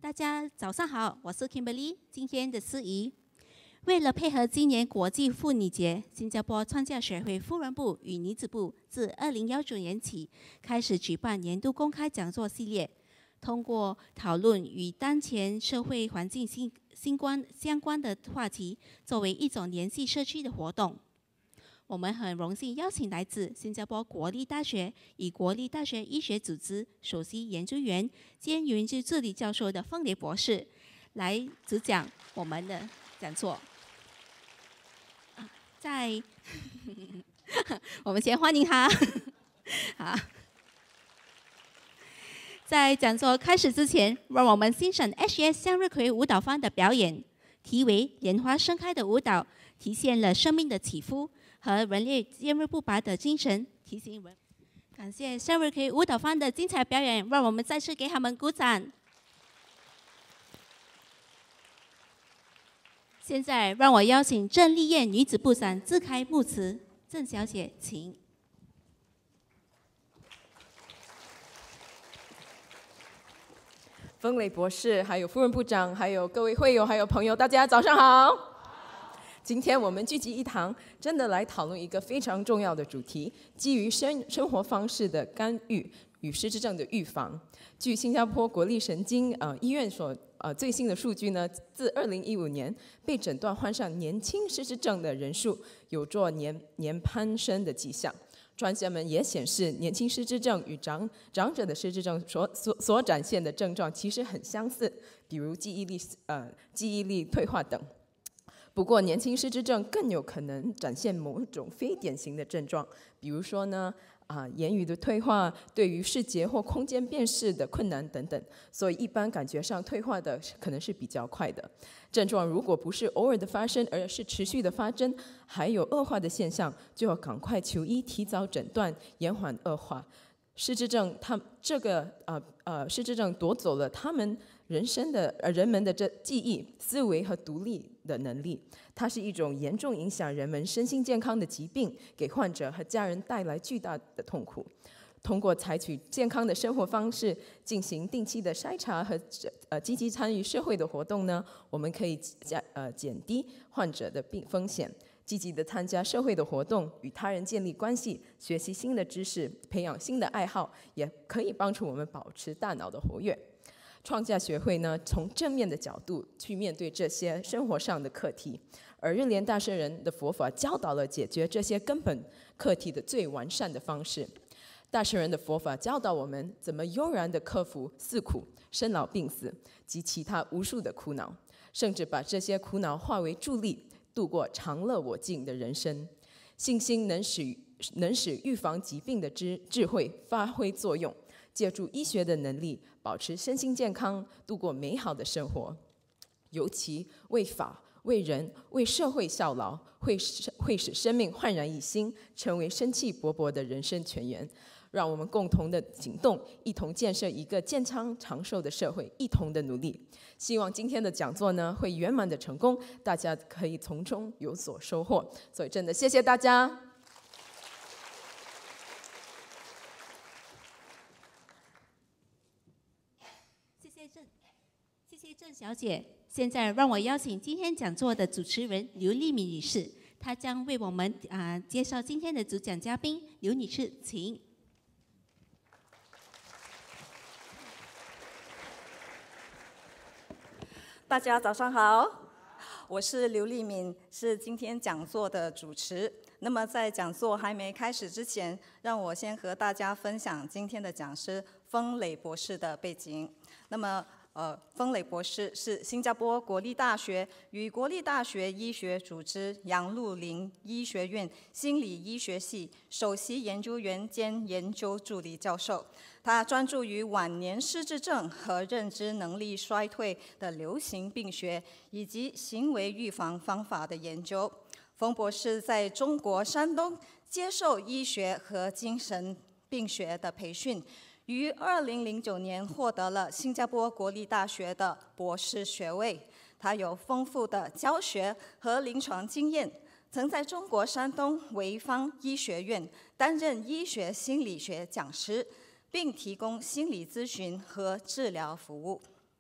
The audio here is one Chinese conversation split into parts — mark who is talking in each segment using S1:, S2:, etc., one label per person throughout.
S1: 大家早上好，我是 Kimberly。今天的司仪，为了配合今年国际妇女节，新加坡创价学会妇人部与女子部自2019年起开始举办年度公开讲座系列，通过讨论与当前社会环境相关的话题，作为一种联系社区的活动。我们很荣幸邀请来自新加坡国立大学与国立大学医学组织首席研究员兼研究助理教授的凤莲博士来主讲我们的讲座。我们先欢迎他。好，在讲座开始之前，让我们欣赏 HES 向日葵舞蹈坊的表演，题为“莲花盛开”的舞蹈，体现了生命的起伏和人类坚韧不拔的精神，提醒人。感谢向日葵舞蹈坊的精彩表演，让我们再次给他们鼓掌。现在让我邀请郑丽燕女子部长致开幕词，郑小姐，请。
S2: 风磊博士，还有夫人部长，还有各位会友，还有朋友，大家早上好。今天我们聚集一堂，真的来讨论一个非常重要的主题：基于生活方式的干预与失智症的预防。据新加坡国立神经医院最新的数据呢，自2015年被诊断患上年轻失智症的人数有着年攀升的迹象。专家们也显示，年轻失智症与长者的失智症所展现的症状其实很相似，比如记忆力退化等。不过，年轻失智症更有可能展现某种非典型的症状，比如说呢，言语的退化，对于视觉或空间辨识的困难等等。所以，一般感觉上退化的可能是比较快的症状。如果不是偶尔的发生，而是持续的发生，还有恶化的现象，就要赶快求医，提早诊断，延缓恶化。失智症，失智症夺走了他们人们的记忆、思维和独立的能力。它是一种严重影响人们身心健康的疾病，给患者和家人带来巨大的痛苦。通过采取健康的生活方式，进行定期的筛查和积极参与社会的活动呢，我们可以减低患者的风险。积极的参加社会的活动，与他人建立关系，学习新的知识，培养新的爱好，也可以帮助我们保持大脑的活跃。创价学会呢，从正面的角度去面对这些生活上的课题，而日莲大圣人的佛法教导了解决这些根本课题的最完善的方式。大圣人的佛法教导我们怎么悠然地克服四苦、生老病死及其他无数的苦恼，甚至把这些苦恼化为助力，度过长乐我净的人生。信心能使预防疾病的智慧发挥作用，借助医学的能力，保持身心健康，度过美好的生活。尤其为法、为人、为社会效劳，会使生命焕然一新，成为生气勃勃的人生泉源。让我们共同的行动，一同建设一个健康长寿的社会，一同的努力。希望今天的讲座呢会圆满的成功，大家可以从中有所收获。所以真的谢谢大家。
S1: 谢谢郑小姐。现在让我邀请今天讲座的主持人刘丽敏女士，她将为我们介绍今天的主讲嘉宾。刘女士，请。
S3: 大家早上好，我是刘丽敏，是今天讲座的主持。那么在讲座还没开始之前，让我先和大家分享今天的讲师风磊博士的背景。那么风磊博士是新加坡国立大学与国立大学医学组织杨鹿林医学院心理医学系首席研究员兼研究助理教授。他专注于晚年失智症和认知能力衰退的流行病学以及行为预防方法的研究。冯博士在中国山东接受医学和精神病学的培训，于2009年获得了新加坡国立大学的博士学位。他有丰富的教学和临床经验，曾在中国山东潍坊医学院担任医学心理学讲师，并提供心理咨询和治疗服务。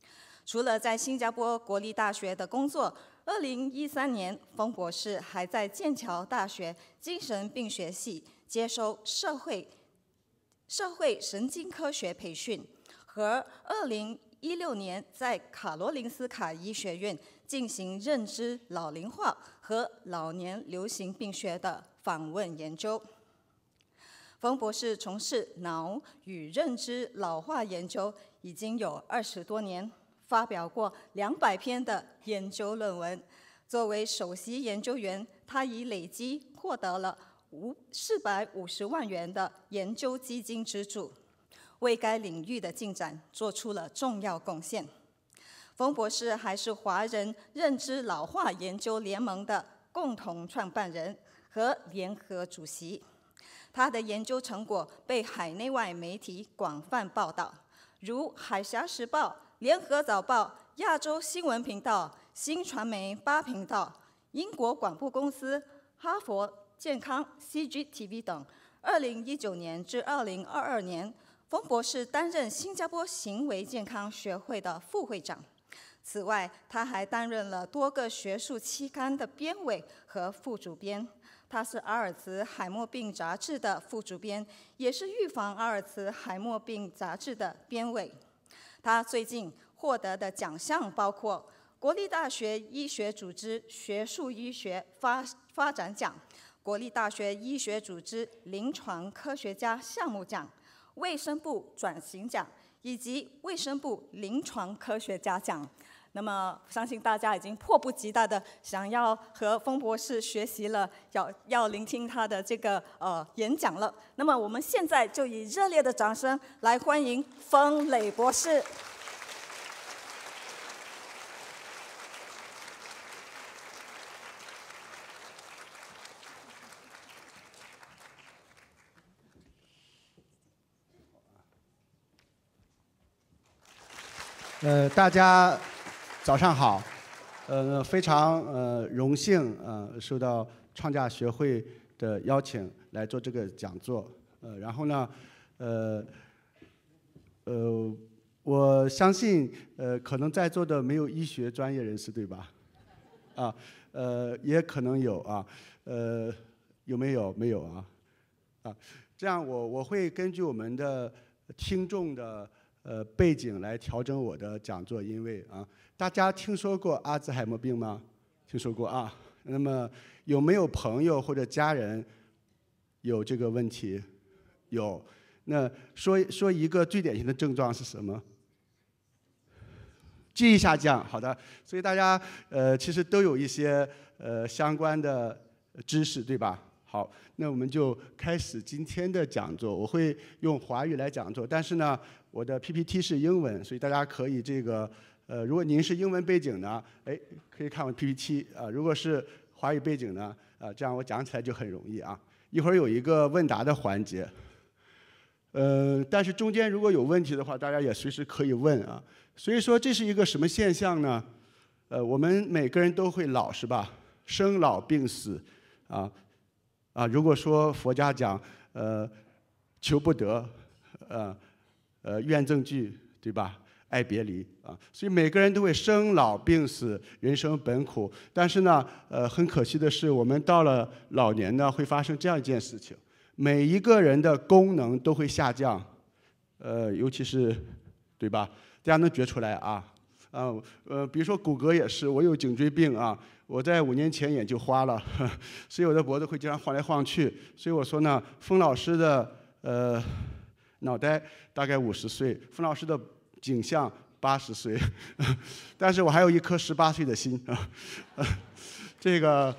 S3: 除了在新加坡国立大学的工作，2013年，冯博士还在剑桥大学精神病学系接受社会神经科学培训，和2016年在卡罗林斯卡医学院进行认知老龄化和老年流行病学的访问研究。冯博士从事脑与认知老化研究已经有20多年，发表过200篇的研究论文。作为首席研究员，他已累积获得了450万元的研究基金资助，为该领域的进展做出了重要贡献。冯博士还是华人认知老化研究联盟的共同创办人和联合主席。他的研究成果被海内外媒体广泛报道，如《海峡时报》、《联合早报》、亚洲新闻频道、新传媒8频道、英国广播公司、哈佛健康 CGTV 等。2019年至2022年，冯博士担任新加坡行为健康学会的副会长。此外，他还担任了多个学术期刊的编委和副主编。他是阿尔茨海默病杂志的副主编，也是预防阿尔茨海默病杂志的编委。他最近获得的奖项包括国立大学医学组织学术医学发展奖、国立大学医学组织临床科学家项目奖、卫生部转型奖以及卫生部临床科学家奖。那么，相信大家已经迫不及待的想要和冯博士学习了，要聆听他的这个演讲了。那么，我们现在就以热烈的掌声来欢迎冯磊博士。
S4: 大家早上好，非常荣幸受到创价学会的邀请来做这个讲座，然后呢，我相信可能在座的没有医学专业人士，对吧？啊，也可能有啊，有没有？没有啊，啊，这样我会根据我们的听众的背景来调整我的讲座音位啊。大家听说过阿兹海默病吗？听说过啊。那么有没有朋友或者家人有这个问题？有。那说一个最典型的症状是什么？记忆下降。好的。所以大家其实都有一些相关的知识，对吧？好，那我们就开始今天的讲座。我会用华语来讲座，但是呢，我的 PPT 是英文，所以大家可以这个如果您是英文背景呢，哎，可以看我 PPT 啊；如果是华语背景呢，这样我讲起来就很容易啊。一会儿有一个问答的环节，但是中间如果有问题的话，大家也随时可以问啊。所以说这是一个什么现象呢？我们每个人都会老，是吧？生老病死啊。如果说佛家讲，求不得，怨憎惧，对吧？爱别离啊，所以每个人都会生老病死，人生本苦。但是呢，很可惜的是，我们到了老年呢，会发生这样一件事情：每一个人的功能都会下降，尤其是，对吧？大家能觉出来啊？比如说骨骼也是，我有颈椎病啊。我在5年前眼就花了，所以我的脖子会经常晃来晃去。所以我说呢，冯老师的脑袋大概50岁，冯老师的颈项80岁，但是我还有一颗18岁的心啊。这个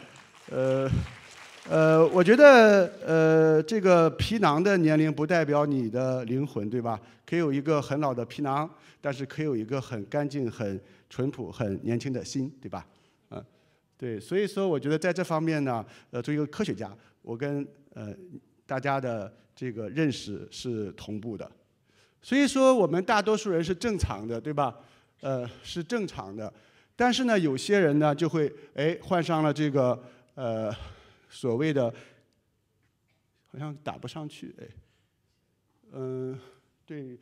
S4: 我觉得这个皮囊的年龄不代表你的灵魂，对吧？可以有一个很老的皮囊，但是可以有一个很干净、很淳朴、很年轻的心，对吧？对，所以说我觉得在这方面呢，作为一个科学家，我跟大家的这个认识是同步的。所以说我们大多数人是正常的，对吧？是正常的。但是呢，有些人呢就会患上了这个所谓的，好像打不上去对，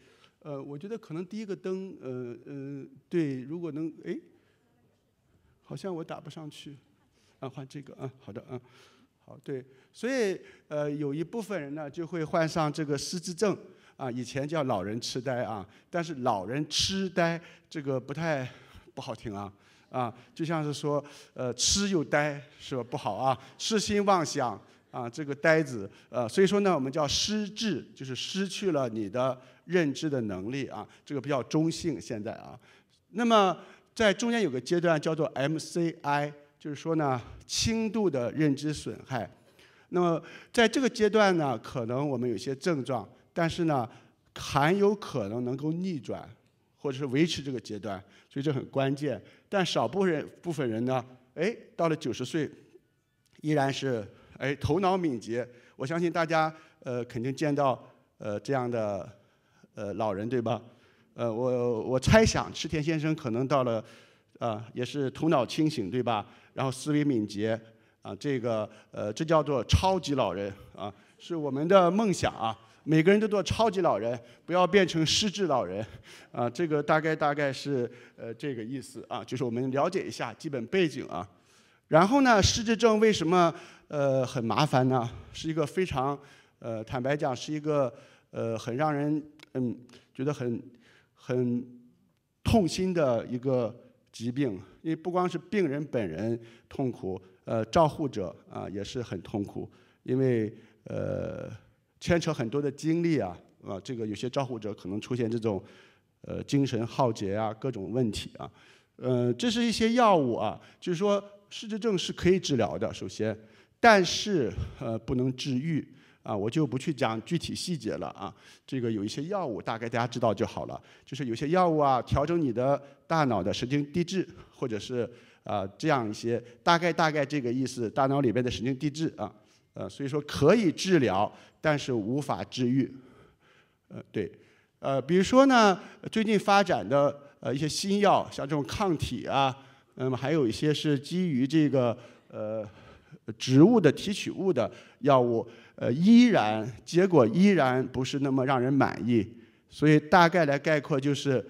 S4: 我觉得可能第一个灯，对，如果能，哎，好像我打不上去，换这个，好的，好，对，所以有一部分人呢就会患上这个失智症以前叫老人痴呆但是老人痴呆这个不好听就像是说痴又呆是吧？不好痴心妄想这个呆子所以说呢，我们叫失智，就是失去了你的认知的能力这个比较中性现在那么在中间有个阶段叫做 MCI。就是说呢，轻度的认知损害。那么在这个阶段呢，可能我们有些症状，但是呢，还有可能能够逆转，或者是维持这个阶段，所以这很关键。但少部分人呢，到了90岁，依然是头脑敏捷。我相信大家肯定见到这样的老人，对吧？我猜想池田先生可能到了也是头脑清醒，对吧？然后思维敏捷这叫做超级老人是我们的梦想每个人都做超级老人，不要变成失智老人这个大概是这个意思就是我们了解一下基本背景然后呢，失智症为什么很麻烦呢？是一个非常坦白讲是一个很让人觉得很痛心的一个疾病，因为不光是病人本人痛苦，照护者也是很痛苦，因为牵扯很多的精力这个有些照护者可能出现这种精神耗竭各种问题这是一些药物就是说失智症是可以治疗的，首先，但是不能治愈我就不去讲具体细节了这个有一些药物大概大家知道就好了，就是有些药物调整你的大脑的神经递质，或者是这样一些大概这个意思，大脑里边的神经递质所以说可以治疗，但是无法治愈对比如说呢，最近发展的一些新药，像这种抗体那么还有一些是基于这个植物的提取物的药物结果依然不是那么让人满意，所以大概来概括就是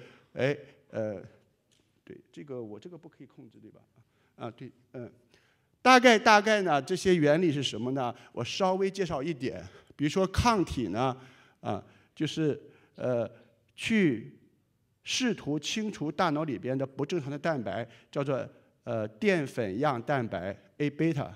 S4: 对我这个不可以控制对吧对大概呢这些原理是什么呢？我稍微介绍一点，比如说抗体呢就是去试图清除大脑里边的不正常的蛋白，叫做淀粉样蛋白 A 贝塔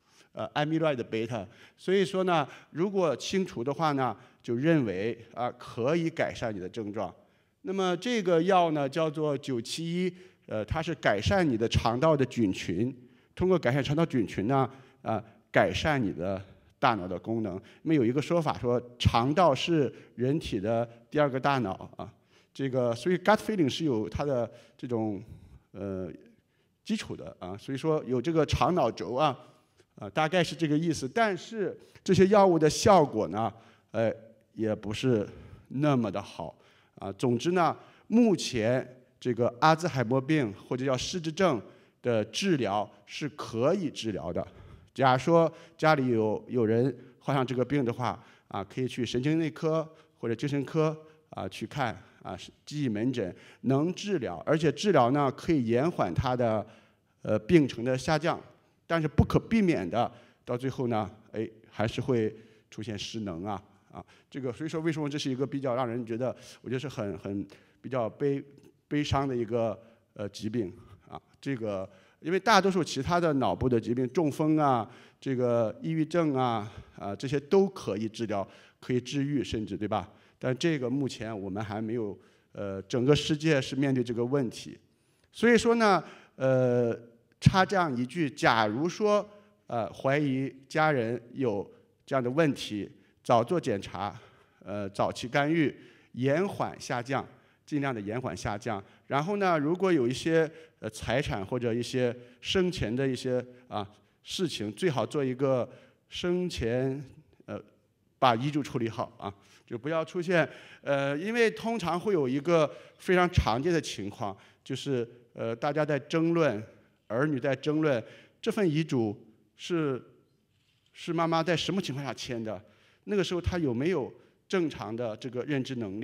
S4: amyloid beta， 所以说呢，如果清除的话呢，就认为可以改善你的症状。那么这个药呢叫做971，它是改善你的肠道的菌群，通过改善肠道菌群呢改善你的大脑的功能。那么有一个说法说，肠道是人体的第2个大脑这个所以 gut feeling 是有它的这种基础的所以说有这个肠脑轴大概是这个意思，但是这些药物的效果呢，也不是那么的好总之呢，目前这个阿兹海默病或者叫失智症的治疗是可以治疗的。假如说家里有人患上这个病的话可以去神经内科或者精神科去看记忆门诊能治疗，而且治疗呢可以延缓它的病程的下降。但是不可避免的，到最后呢，还是会出现失能这个所以说为什么这是一个比较让人觉得，我觉得是很比较悲伤的一个疾病这个因为大多数其他的脑部的疾病，中风这个抑郁症这些都可以治疗，可以治愈，甚至对吧？但这个目前我们还没有整个世界是面对这个问题，所以说呢插这样一句，假如说怀疑家人有这样的问题，早做检查，早期干预，延缓下降，尽量的延缓下降。然后呢，如果有一些财产或者一些生前的一些事情，最好做一个生前把遗嘱处理好就不要出现因为通常会有一个非常常见的情况，就是大家在争论。儿女在争论这份遗嘱是妈妈在什么情况下签的，那个时候她有没有正常的这个认知能力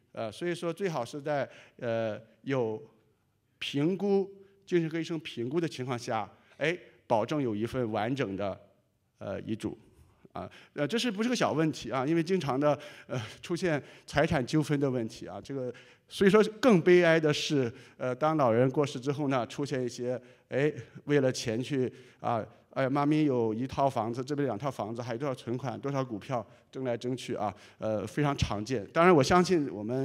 S4: 所以说最好是在有评估精神科医生评估的情况下，保证有一份完整的遗嘱。这是不是个小问题啊？因为经常的出现财产纠纷的问题啊，这个所以说更悲哀的是，当老人过世之后呢，出现一些为了钱去妈咪有1套房子，这边2套房子，还有多少存款、多少股票，争来争去啊，非常常见。当然，我相信我们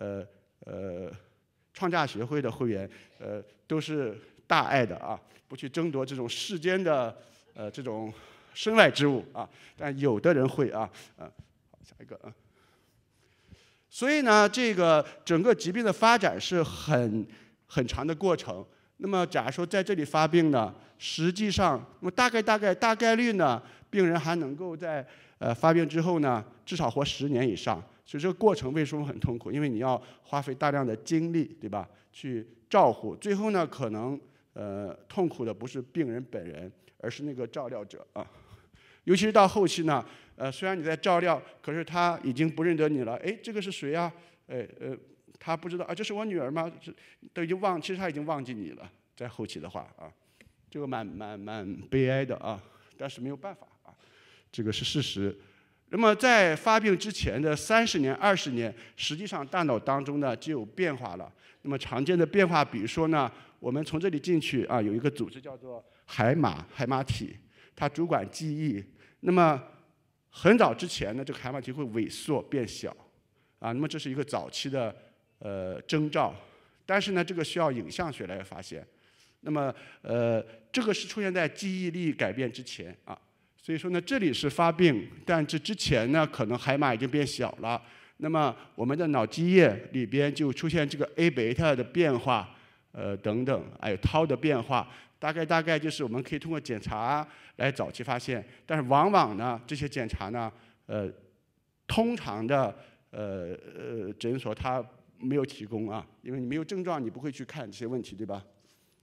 S4: 创价学会的会员都是大爱的啊，不去争夺这种世间的这种身外之物啊，但有的人会啊，好，下一个啊。所以呢，这个整个疾病的发展是很长的过程。那么，假如说在这里发病呢，实际上，那么大概率呢，病人还能够在发病之后呢，至少活10年以上。所以这个过程为什么很痛苦？因为你要花费大量的精力，对吧？去照护，最后呢，可能痛苦的不是病人本人，而是那个照料者啊。尤其是到后期呢，虽然你在照料，可是他已经不认得你了。这个是谁啊？他不知道啊，这是我女儿吗？都已经其实他已经忘记你了。在后期的话啊，这个蛮悲哀的啊，但是没有办法啊，这个是事实。那么在发病之前的30年、20年，实际上大脑当中呢就有变化了。那么常见的变化，比如说呢，我们从这里进去啊，有一个组织叫做海马体，它主管记忆。那么很早之前呢，这个海马体会萎缩变小啊，那么这是一个早期的征兆。但是呢，这个需要影像学来发现。那么这个是出现在记忆力改变之前啊。所以说呢，这里是发病，但这之前呢，可能海马已经变小了。那么我们的脑基叶里边就出现这个 A 贝塔的变化，等等，还有 tau 的变化，大概就是我们可以通过检查来早期发现。但是往往呢，这些检查呢，通常的诊所它没有提供啊，因为你没有症状，你不会去看这些问题，对吧？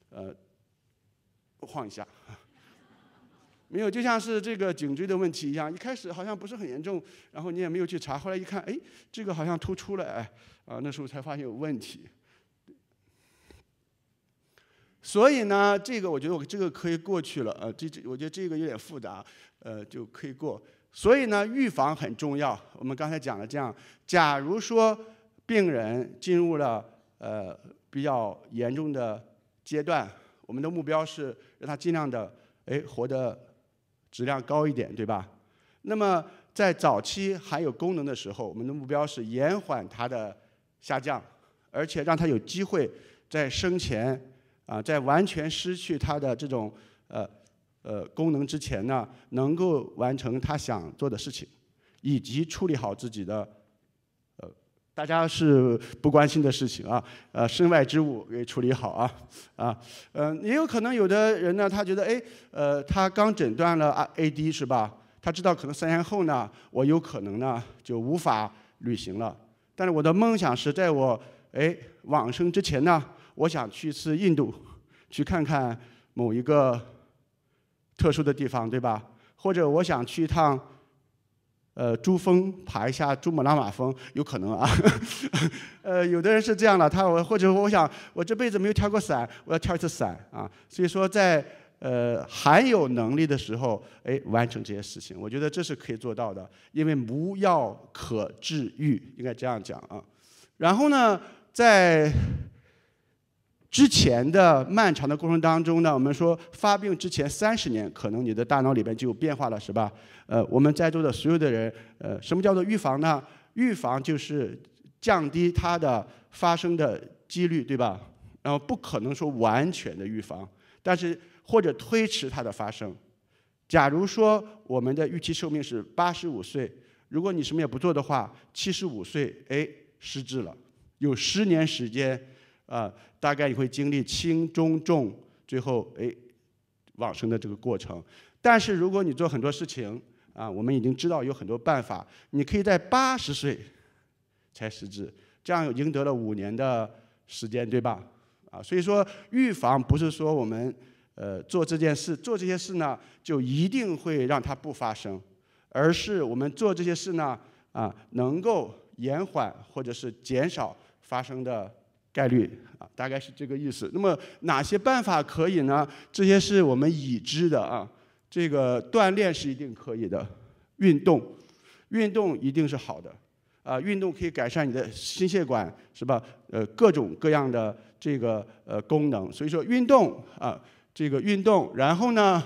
S4: 晃一下。没有，就像是这个颈椎的问题一样，一开始好像不是很严重，然后你也没有去查，后来一看，这个好像突出了，那时候才发现有问题。所以呢，这个我觉得我这个可以过去了，我觉得这个有点复杂，就可以过。所以呢，预防很重要。我们刚才讲了这样，假如说病人进入了比较严重的阶段，我们的目标是让他尽量的活得质量高一点，对吧？那么在早期还有功能的时候，我们的目标是延缓它的下降，而且让它有机会在生前在完全失去它的这种功能之前呢，能够完成他想做的事情，以及处理好自己的大家是不关心的事情啊，身外之物给处理好也有可能有的人呢，他觉得他刚诊断了AD 是吧？他知道可能3年后呢，我有可能呢就无法旅行了。但是我的梦想是在我往生之前呢，我想去一次印度，去看看某一个特殊的地方，对吧？或者我想去一趟珠峰，爬一下珠穆朗玛峰，有可能啊。有的人是这样的，或者我想我这辈子没有跳过伞，我要跳一次伞啊。所以说在还有能力的时候，完成这些事情，我觉得这是可以做到的，因为无药可治愈，应该这样讲啊。然后呢，在之前的漫长的过程当中呢，我们说发病之前30年，可能你的大脑里边就有变化了，是吧？我们在座的所有的人，什么叫做预防呢？预防就是降低它的发生的几率，对吧？然后不可能说完全的预防，但是或者推迟它的发生。假如说我们的预期寿命是85岁，如果你什么也不做的话，75岁失智了，有10年时间。大概你会经历轻、中、重，最后往生的这个过程。但是如果你做很多事情我们已经知道有很多办法，你可以在80岁才失智，这样赢得了5年的时间，对吧？所以说预防不是说我们做这些事呢就一定会让它不发生，而是我们做这些事呢能够延缓或者是减少发生的概率啊，大概是这个意思。那么哪些办法可以呢？这些是我们已知的啊。这个锻炼是一定可以的，运动一定是好的啊。运动可以改善你的心血管是吧？各种各样的这个功能。所以说运动啊，这个运动，然后呢，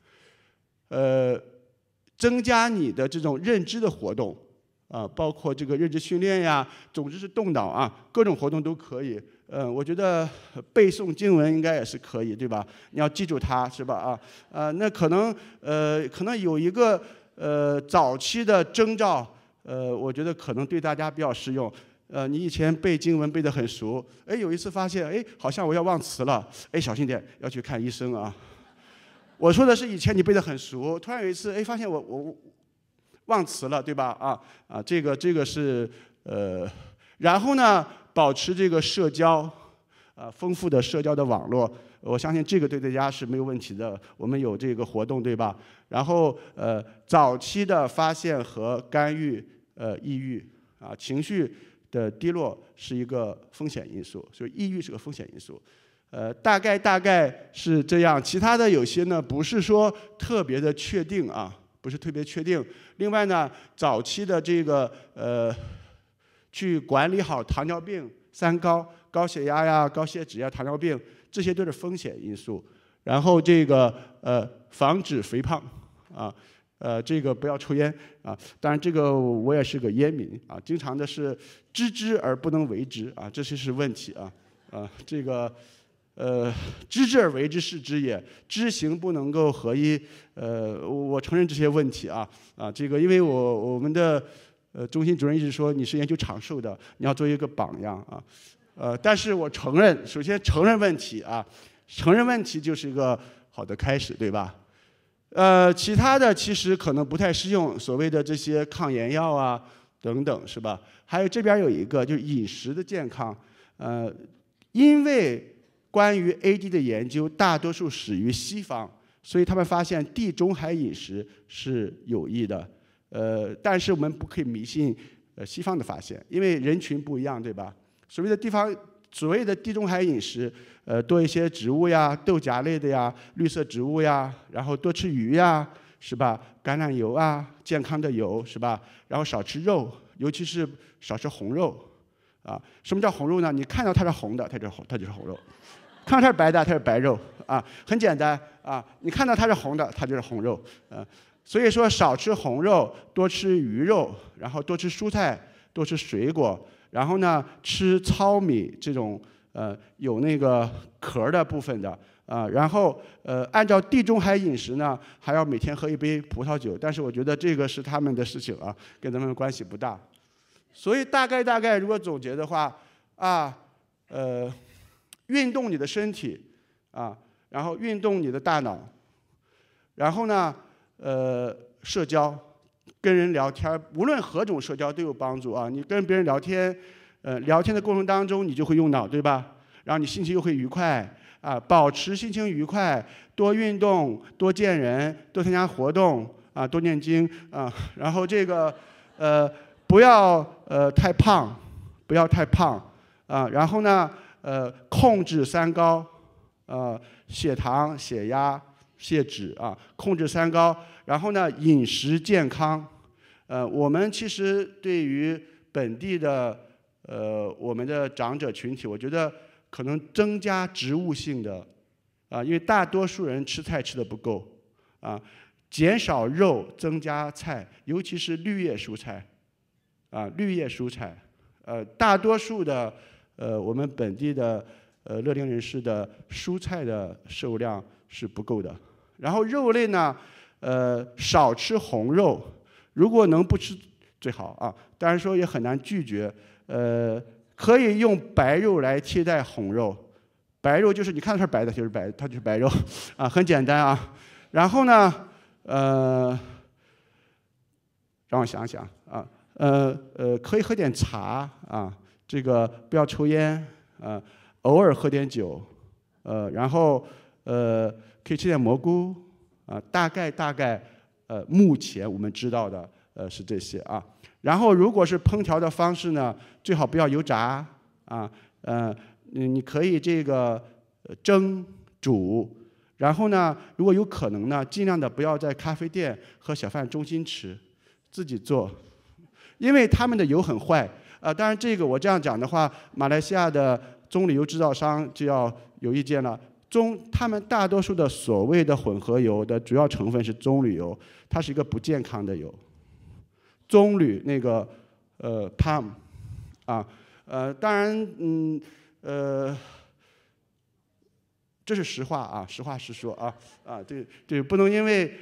S4: 增加你的这种认知的活动。包括这个认知训练呀，总之是动脑啊，各种活动都可以。我觉得背诵经文应该也是可以，对吧？你要记住它，是吧？那可能有一个早期的征兆，我觉得可能对大家比较适用。你以前背经文背得很熟，哎，有一次发现，哎，好像我要忘词了，哎，小心点，要去看医生啊。我说的是以前你背得很熟，突然有一次，哎，发现我忘词了，对吧？这个是然后呢，保持这个社交，丰富的社交的网络，我相信这个对大家是没有问题的。我们有这个活动，对吧？然后早期的发现和干预抑郁情绪的低落是一个风险因素，所以抑郁是个风险因素。大概是这样，其他的有些呢不是说特别的确定啊。不是特别确定。另外呢，早期的这个去管理好糖尿病、三高、高血压呀、高血脂呀、糖尿病，这些都是风险因素。然后这个防止肥胖啊，这个不要抽烟啊。当然这个我也是个烟民啊，经常的是知之而不能为之啊，这些是问题啊。这个。知之而为之是知也，知行不能够合一。我承认这些问题啊。这个因为我们的中心主任一直说你是研究长寿的，你要做一个榜样啊。但是我承认，首先承认问题啊，承认问题就是一个好的开始，对吧？其他的其实可能不太适用，所谓的这些抗炎药啊等等，是吧？还有这边有一个就是饮食的健康，因为关于 AD 的研究大多数始于西方，所以他们发现地中海饮食是有益的。但是我们不可以迷信西方的发现，因为人群不一样，对吧？所谓的地中海饮食，多一些植物呀、豆荚类的呀、绿色植物呀，然后多吃鱼呀，是吧？橄榄油啊，健康的油，是吧？然后少吃肉，尤其是少吃红肉。什么叫红肉呢？你看到它是红的，它就是红肉。看到它是白的，它是白肉啊，很简单啊。你看到它是红的，它就是红肉。所以说少吃红肉，多吃鱼肉，然后多吃蔬菜，多吃水果，然后呢吃糙米这种有那个壳的部分的然后按照地中海饮食呢，还要每天喝一杯葡萄酒，但是我觉得这个是他们的事情啊，跟咱们关系不大。所以大概如果总结的话运动你的身体然后运动你的大脑，然后呢社交，跟人聊天，无论何种社交都有帮助啊。你跟别人聊天，聊天的过程当中你就会用脑，对吧？然后你心情又会愉快保持心情愉快，多运动，多见人，多参加活动多念经然后这个不要太胖，不要太胖然后呢控制三高血糖、血压、血脂控制三高，然后呢饮食健康我们其实对于本地的我们的长者群体，我觉得可能增加植物性的因为大多数人吃菜吃的不够减少肉，增加菜，尤其是绿叶蔬菜绿叶蔬菜大多数的我们本地的乐龄人士的蔬菜的摄入量是不够的。然后肉类呢少吃红肉，如果能不吃最好当然说也很难拒绝可以用白肉来替代红肉。白肉就是你看它是白的，就是白，它就是白肉很简单然后呢让我想想可以喝点茶这个不要抽烟偶尔喝点酒然后可以吃点蘑菇大概目前我们知道的是这些啊。然后如果是烹调的方式呢，最好不要油炸啊，你可以这个蒸煮。然后呢，如果有可能呢，尽量的不要在咖啡店和小贩中心吃，自己做，因为他们的油很坏。当然这个我这样讲的话，马来西亚的棕榈油制造商就要有意见了。他们大多数的所谓的混合油的主要成分是棕榈油，它是一个不健康的油。棕榈那个palm 啊，当然这是实话啊，实话实说啊，对，不能因为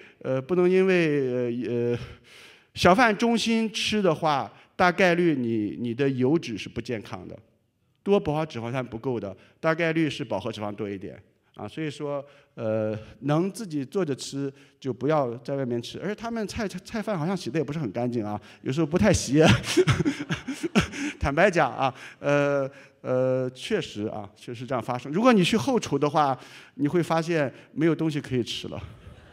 S4: 小贩中心吃的话，大概率你的油脂是不健康的，多饱和脂肪酸不够的，大概率是饱和脂肪多一点啊，所以说能自己做着吃就不要在外面吃，而且他们菜饭好像洗的也不是很干净啊，有时候不太洗，坦白讲啊，确实这样发生。如果你去后厨的话，你会发现没有东西可以吃了。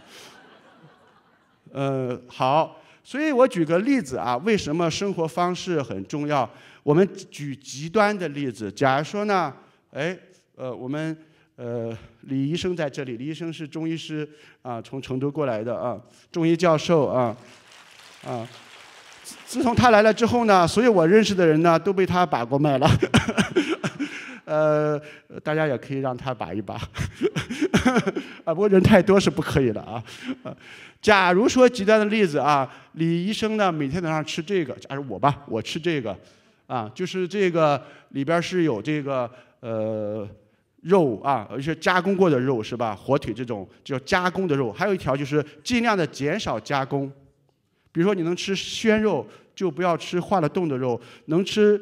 S4: 好，所以我举个例子啊，为什么生活方式很重要？我们举极端的例子，假如说呢，我们李医生在这里，李医生是中医师啊，从成都过来的啊，中医教授啊。自从他来了之后呢，所有我认识的人呢都被他把过脉了。大家也可以让他把一把。不过人太多是不可以的啊。假如说极端的例子啊，李医生呢每天早上吃这个，假如我吃这个啊，就是这个里边是有这个肉啊，而且加工过的肉是吧？火腿这种叫加工的肉，还有一条就是尽量的减少加工。比如说你能吃鲜肉，就不要吃化了冻的肉；能吃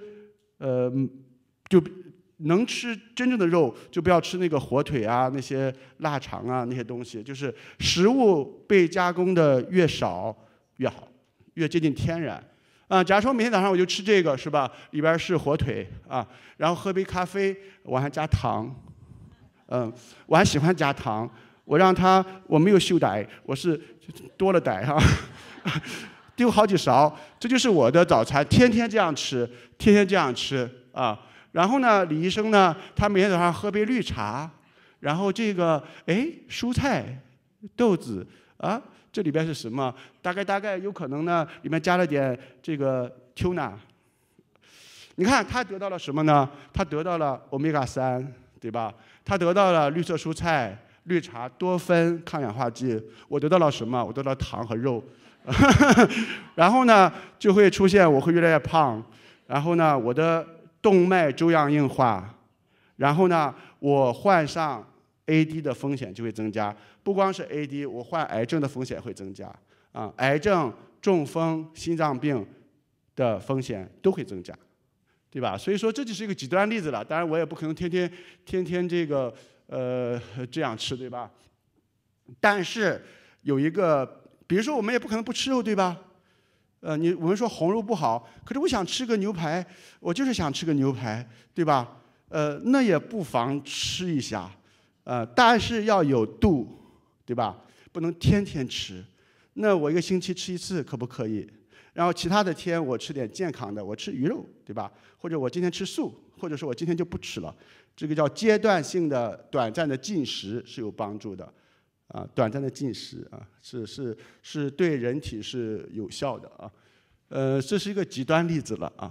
S4: 真正的肉，就不要吃那个火腿啊、那些腊肠啊那些东西。就是食物被加工的越少越好，越接近天然。假如说每天早上我就吃这个是吧？里边是火腿啊，然后喝杯咖啡，我还加糖。我还喜欢加糖，我没有秀歹，我是多了歹哈。丢好几勺，这就是我的早餐，天天这样吃啊。然后呢，李医生呢，他每天早上喝杯绿茶，然后这个蔬菜、豆子啊，这里边是什么？大概有可能呢，里面加了点这个 tuna。你看他得到了什么呢？他得到了 omega-3，对吧？他得到了绿色蔬菜、绿茶、多酚抗氧化剂。我得到了什么？我得到了糖和肉。然后呢，就会出现我会越来越胖，然后呢，我的动脉粥样硬化，然后呢，我患上 AD 的风险就会增加。不光是 AD， 我患癌症的风险会增加啊，癌症、中风、心脏病的风险都会增加，对吧？所以说这就是一个极端例子了。当然我也不可能天天这个这样吃，对吧？但是有一个。比如说，我们也不可能不吃肉，对吧？我们说红肉不好，可是我想吃个牛排，我就是想吃个牛排，对吧？那也不妨吃一下，但是要有度，对吧？不能天天吃。那我一个星期吃一次可不可以？然后其他的天我吃点健康的，我吃鱼肉，对吧？或者我今天吃素，或者说我今天就不吃了。这个叫阶段性的、短暂的禁食是有帮助的。短暂的进食啊，是对人体是有效的啊，这是一个极端例子了啊，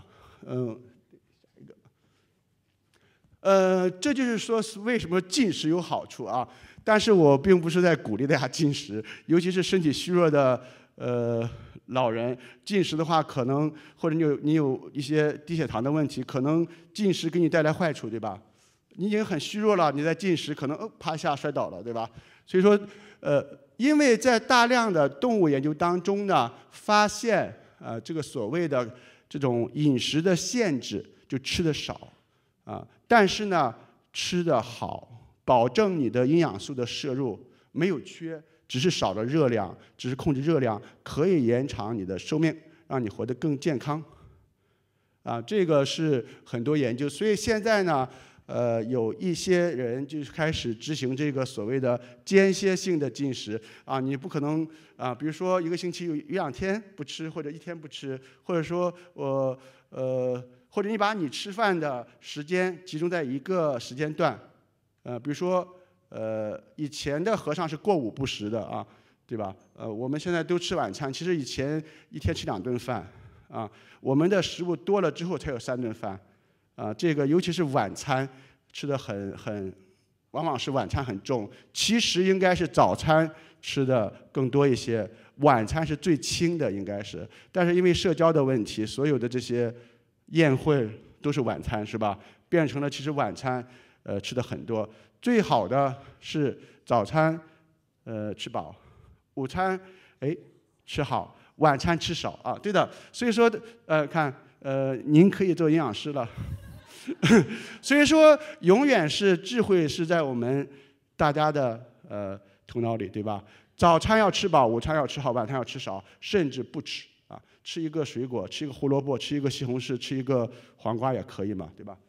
S4: 这就是说为什么进食有好处啊，但是我并不是在鼓励大家进食，尤其是身体虚弱的老人进食的话，可能或者你有一些低血糖的问题，可能进食给你带来坏处，对吧？你已经很虚弱了，你在进食可能啪一下摔倒了，对吧？所以说，因为在大量的动物研究当中呢，发现这个所谓的这种饮食的限制，就吃的少但是呢吃的好，保证你的营养素的摄入没有缺，只是少了热量，只是控制热量，可以延长你的寿命，让你活得更健康。这个是很多研究，所以现在呢。 有一些人就开始执行这个所谓的间歇性的进食啊，你不可能啊，比如说一个星期有1-2天不吃，或者1天不吃，或者说或者你把你吃饭的时间集中在一个时间段，比如说以前的和尚是过午不食的啊，对吧？我们现在都吃晚餐，其实以前1天吃2顿饭啊，我们的食物多了之后才有3顿饭。这个尤其是晚餐吃的往往是晚餐很重，其实应该是早餐吃的更多一些，晚餐是最轻的应该是。但是因为社交的问题，所有的这些宴会都是晚餐是吧？变成了其实晚餐吃的很多。最好的是早餐吃饱，午餐吃好，晚餐吃少啊。对的，所以说看您可以做营养师了。所以说，永远是智慧是在我们大家的头脑里，对吧？早餐要吃饱，午餐要吃好，晚餐要吃少，甚至不吃啊，吃一个水果，吃一个胡萝卜，吃一个西红柿，吃一个黄瓜也可以嘛，对吧？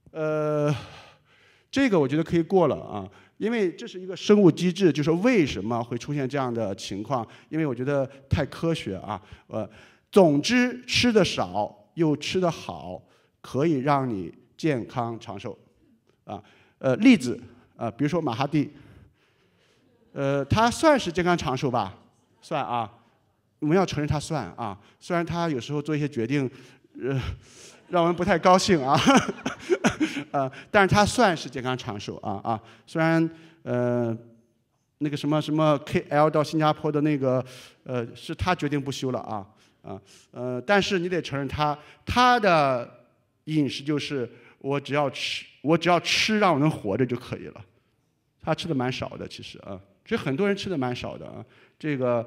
S4: 这个我觉得可以过了啊，因为这是一个生物机制，就是为什么会出现这样的情况？因为我觉得太科学啊，总之吃的少又吃得好。可以让你健康长寿，啊，例子比如说马哈蒂，他算是健康长寿吧，算啊，我们要承认他算啊，虽然他有时候做一些决定，让我们不太高兴啊，但是他算是健康长寿啊，虽然那个什么 KL 到新加坡的那个是他决定不休了啊，但是你得承认他的饮食就是我只要吃让我能活着就可以了，他吃的蛮少的其实啊，其实很多人吃的蛮少的啊。这个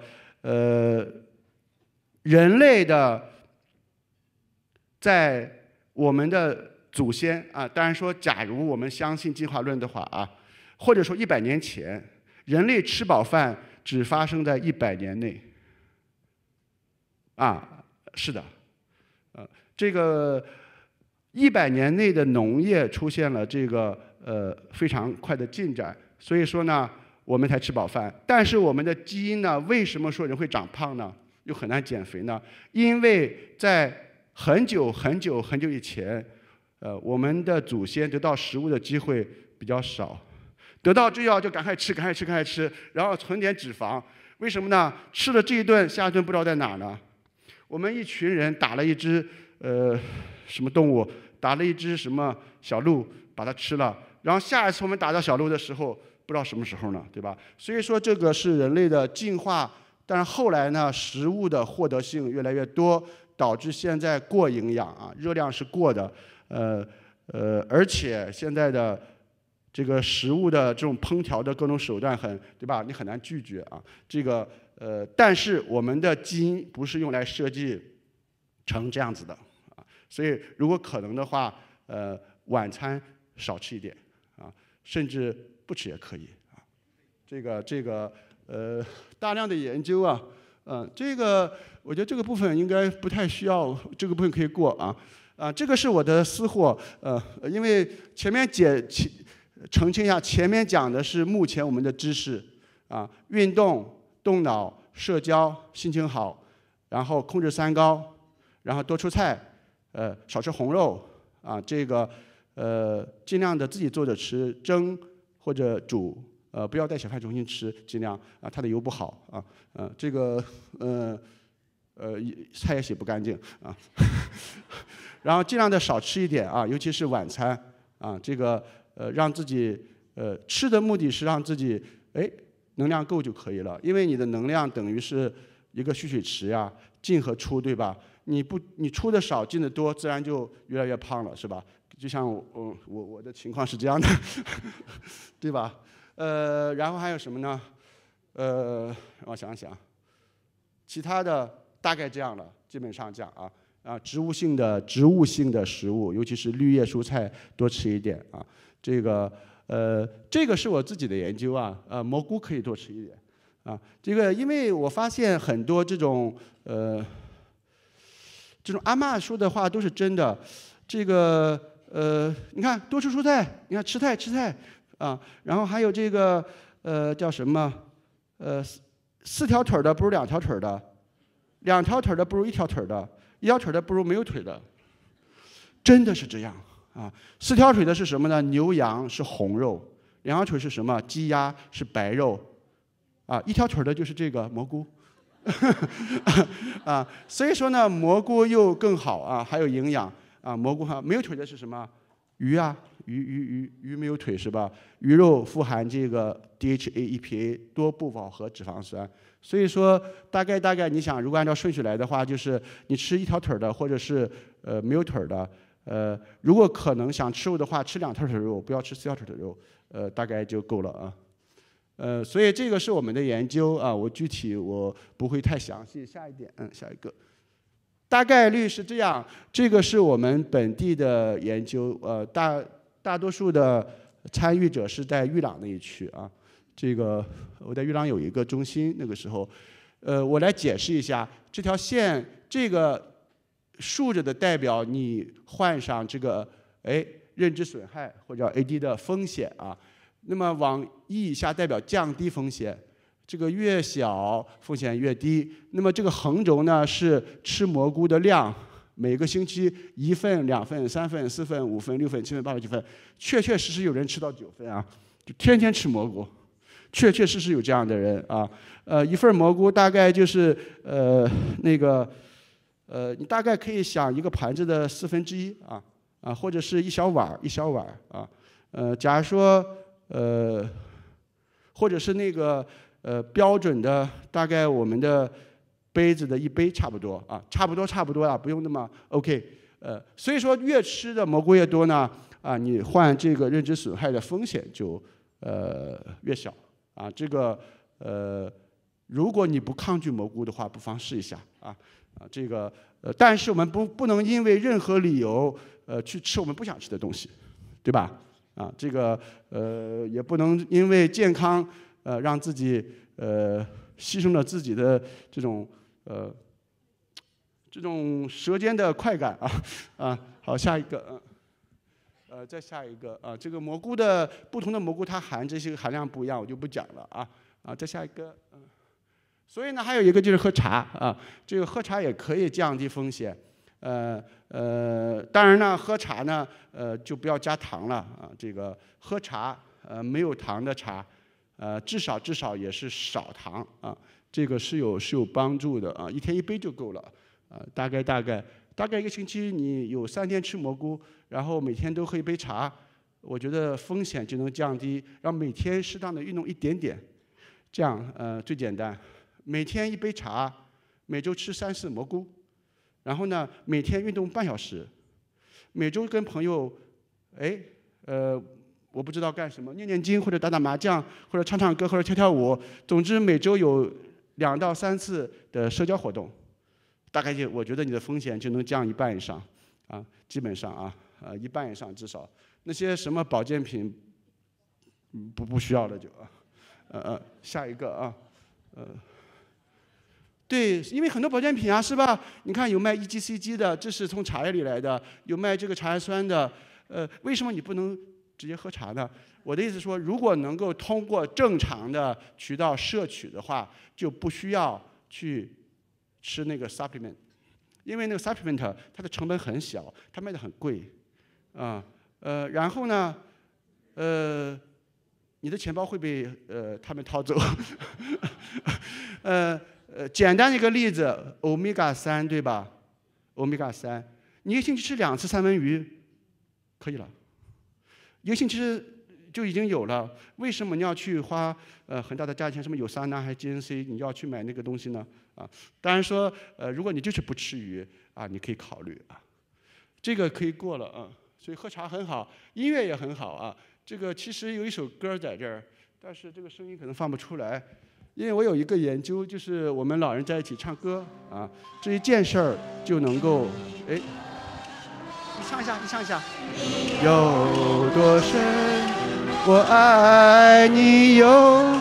S4: 人类的在我们的祖先啊，当然说假如我们相信进化论的话啊，或者说100年前，人类吃饱饭只发生在100年内。是的，这个。100年内的农业出现了这个非常快的进展，所以说呢，我们才吃饱饭。但是我们的基因呢，为什么说人会长胖呢？又很难减肥呢？因为在很久以前，我们的祖先得到食物的机会比较少，得到就赶快吃，然后存点脂肪。为什么呢？吃了这一顿，下一顿不知道在哪儿呢？我们一群人打了一只什么动物，打了一只什么小鹿，把它吃了，然后下一次我们打到小鹿的时候，不知道什么时候呢，对吧？所以说这个是人类的进化，但是后来呢，食物的获得性越来越多，导致现在过营养啊，热量是过的，而且现在的这个食物的这种烹调的各种手段对吧？你很难拒绝啊，这个但是我们的基因不是用来设计成这样子的。所以，如果可能的话，晚餐少吃一点啊，甚至不吃也可以啊。这个大量的研究啊，这个我觉得这个部分应该不太需要，这个部分可以过啊。这个是我的私货，因为前面澄清一下，前面讲的是目前我们的知识啊，运动、动脑、社交、心情好，然后控制3高，然后多出菜。少吃红肉啊，这个尽量的自己做着吃，蒸或者煮，不要带小饭重新吃，尽量啊，它的油不好啊，这个菜也洗不干净啊，然后尽量的少吃一点啊，尤其是晚餐啊，这个让自己吃的目的是让自己能量够就可以了，因为你的能量等于是一个蓄水池呀，进和出，对吧？你出的少，进的多，自然就越来越胖了，是吧？就像我的情况是这样的，对吧？然后还有什么呢？我想想，其他的大概这样了，基本上这样啊。植物性的食物，尤其是绿叶蔬菜多吃一点啊。这个是我自己的研究啊。蘑菇可以多吃一点啊。这个因为我发现很多这种阿嬷说的话都是真的。这个你看多吃蔬菜，你看吃菜啊，然后还有这个叫什么4条腿的不如2条腿的，2条腿的不如1条腿的，1条腿的不如没有腿的，真的是这样啊。4条腿的是什么呢？牛羊是红肉，2条腿是什么？鸡鸭是白肉，啊，1条腿的就是这个蘑菇。啊，所以说呢，蘑菇又更好啊，还有营养啊。蘑菇没有腿的是什么？鱼啊，鱼没有腿是吧？鱼肉富含这个 DHA、EPA 多不饱和脂肪酸。所以说大概你想，如果按照顺序来的话，就是你吃1条腿的，或者是没有腿的，如果可能想吃肉的话，吃2条腿的肉，不要吃4条腿的肉，大概就够了啊。所以这个是我们的研究啊，我具体不会太详细。下一点，下一个，大概率是这样。这个是我们本地的研究，大多数的参与者是在玉朗那一区啊。这个我在玉朗有一个中心，那个时候，我来解释一下这条线，这个竖着的代表你患上这个认知损害或者叫 AD 的风险啊。那么往1以下代表降低风险，这个越小风险越低。那么这个横轴呢是吃蘑菇的量，每个星期1份、2份、3份、4份、5份、6份、7份、8份、9份，确实有人吃到9份啊，就天天吃蘑菇，确实有这样的人啊。1份蘑菇大概就是你大概可以想一个盘子的1/4啊，或者是一小碗啊，假如说。或者是那个标准的，大概我们的杯子的1杯差不多啊，差不多啊，不用那么 OK。所以说越吃的蘑菇越多呢，啊，你患这个认知损害的风险就越小啊。这个如果你不抗拒蘑菇的话，不妨试一下啊。这个但是我们不能因为任何理由去吃我们不想吃的东西，对吧？啊，这个也不能因为健康让自己牺牲了自己的这种舌尖的快感啊。好，下一个再下一个啊，这个蘑菇的不同的蘑菇它含这些含量不一样，我就不讲了啊。再下一个所以呢，还有一个就是喝茶啊，这个喝茶也可以降低风险。当然呢，喝茶呢，就不要加糖了啊。这个喝茶，没有糖的茶，至少也是少糖啊。这个是有帮助的啊，1天1杯就够了啊。大概1个星期你有3天吃蘑菇，然后每天都喝1杯茶，我觉得风险就能降低。然后每天适当的运动一点点，这样最简单。每天1杯茶，每周吃3、4蘑菇。然后呢，每天运动半小时，每周跟朋友，我不知道干什么，念经或者打麻将，或者唱歌或者跳舞，总之每周有2到3次的社交活动，大概我觉得你的风险就能降1半以上啊，基本上1半以上至少。那些什么保健品，不需要了就下一个啊，对，因为很多保健品啊，是吧？你看有卖 EGCG 的，这是从茶叶里来的；有卖这个茶叶酸的。为什么你不能直接喝茶呢？我的意思说，如果能够通过正常的渠道摄取的话，就不需要去吃那个 supplement， 因为那个 supplement 它的成本很小，它卖的很贵啊。然后呢，你的钱包会被他们掏走。简单的一个例子，欧米伽3对吧？欧米伽3，你1个星期吃2次三文鱼，可以了。1个星期就已经有了，为什么你要去花很大的价钱，什么有沙钠还是 GNC， 你要去买那个东西呢？啊，当然说如果你就是不吃鱼啊，你可以考虑啊，这个可以过了啊。所以喝茶很好，音乐也很好啊。这个其实有一首歌在这儿，但是这个声音可能放不出来。因为我有一个研究，就是我们老人在一起唱歌啊，这一件事儿就能够，你唱一下，有多深，我爱你有。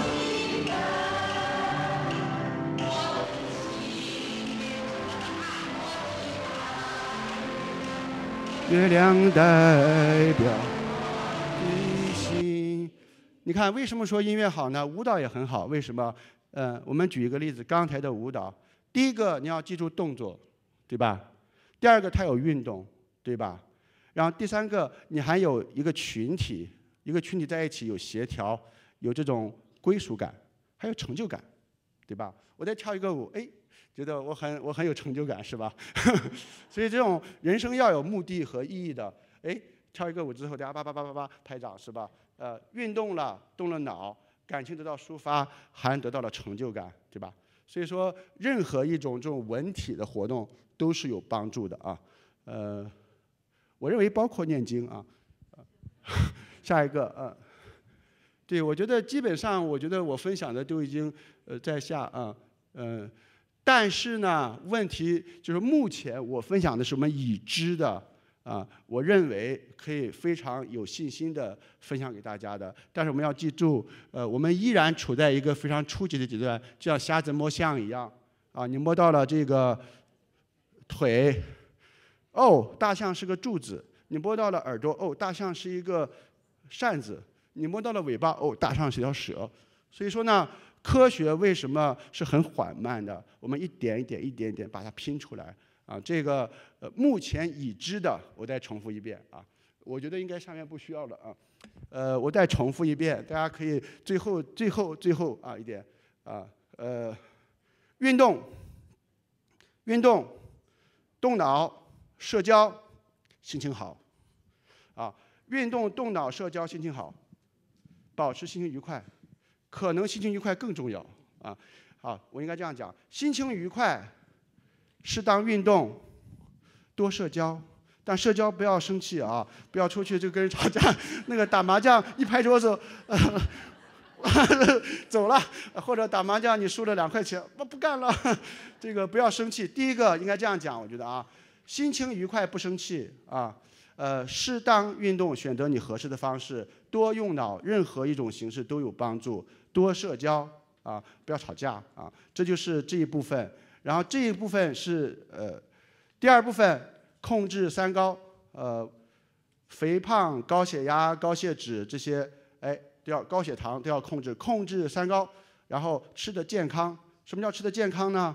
S4: 月亮代表的心。你看，为什么说音乐好呢？舞蹈也很好，为什么？我们举一个例子，刚才的舞蹈，第一个你要记住动作，对吧？第二个它有运动，对吧？然后第三个你还有一个群体，一个群体在一起有协调，有这种归属感，还有成就感，对吧？我再跳一个舞，哎，觉得我很有成就感，是吧？所以这种人生要有目的和意义的，哎，跳一个舞之后，大家叭叭叭叭叭拍掌，是吧？运动了，动了脑，感情得到抒发，还得到了成就感，对吧？所以说，任何一种这种文体的活动都是有帮助的啊。我认为包括念经啊。下一个对，我觉得基本上，我觉得我分享的都已经在下啊，但是呢，问题就是目前我分享的是我们已知的啊，我认为可以非常有信心的分享给大家的。但是我们要记住，我们依然处在一个非常初级的阶段，就像瞎子摸象一样啊，你摸到了这个腿，哦，大象是个柱子；你摸到了耳朵，哦，大象是一个扇子；你摸到了尾巴，哦，大象是条蛇。所以说呢，科学为什么是很缓慢的？我们一点一点、一点一点把它拼出来啊。这个目前已知的，我再重复一遍啊。我觉得应该下面不需要了啊。我再重复一遍，大家可以最后啊一点啊运动、动脑、社交，心情好啊。运动、动脑、社交，心情好，保持心情愉快。可能心情愉快更重要啊！好，我应该这样讲：心情愉快，适当运动，多社交，但社交不要生气啊，不要出去就跟人吵架，那个打麻将一拍桌子，走了，或者打麻将你输了2块钱，我不干了，这个不要生气。第一个应该这样讲，我觉得啊，心情愉快不生气啊。适当运动，选择你合适的方式，多用脑，任何一种形式都有帮助。多社交啊，不要吵架啊，这就是这一部分。然后这一部分是第二部分控制3高，肥胖、高血压、高血脂这些，哎，都要高血糖都要控制3高。然后吃的健康，什么叫吃的健康呢？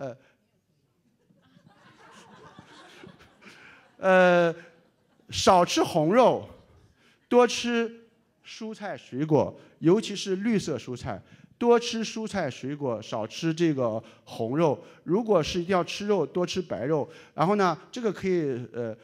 S4: 少吃红肉，多吃蔬菜水果，尤其是绿色蔬菜。多吃蔬菜水果，少吃这个红肉。如果是一定要吃肉，多吃白肉。然后呢，这个可以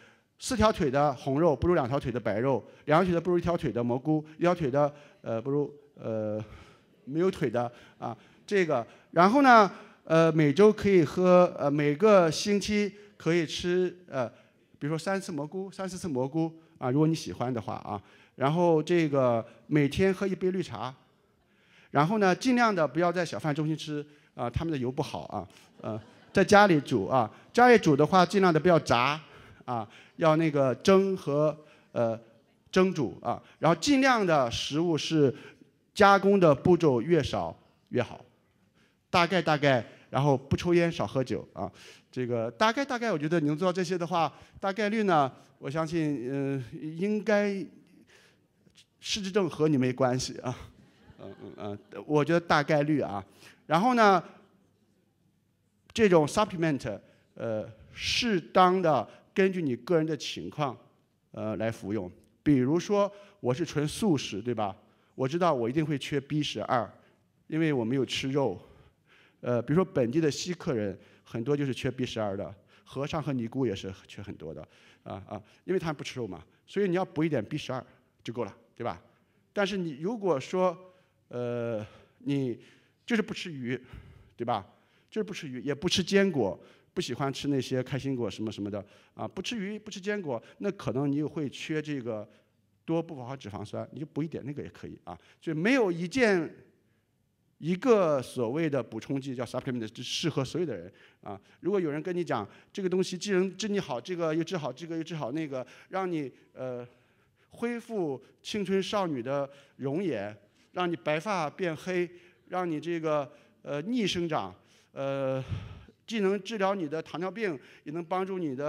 S4: 4条腿的红肉不如2条腿的白肉，2条腿的不如1条腿的蘑菇，1条腿的不如没有腿的啊。这个，然后呢每周可以喝每个星期可以吃比如说3次蘑菇，3、4次蘑菇啊，如果你喜欢的话啊。然后这个每天喝1杯绿茶，然后呢，尽量的不要在小饭中心吃啊，他们的油不好啊。在家里煮啊，家里煮的话，尽量的不要炸啊，要那个蒸和蒸煮啊。然后尽量的食物是加工的步骤越少越好，大概，然后不抽烟，少喝酒啊。这个大概，我觉得你能做到这些的话，大概率呢，我相信应该失智症和你没关系啊。我觉得大概率啊。然后呢，这种 supplement 适当的根据你个人的情况来服用。比如说我是纯素食，对吧？我知道我一定会缺 B12，因为我没有吃肉。比如说本地的锡克人很多就是缺 B12的，和尚和尼姑也是缺很多的因为他们不吃肉嘛，所以你要补一点 B12就够了，对吧？但是你如果说你就是不吃鱼，对吧？就是不吃鱼，也不吃坚果，不喜欢吃那些开心果什么什么的啊，不吃鱼，不吃坚果，那可能你又会缺这个多不饱和脂肪酸，你就补一点那个也可以啊。所以没有一个所谓的补充剂叫 supplement 就适合所有的人啊。如果有人跟你讲这个东西既能治你好，这个又治好，这个又治好那个，让你恢复青春少女的容颜，让你白发变黑，让你这个逆生长，既能治疗你的糖尿病，也能帮助你的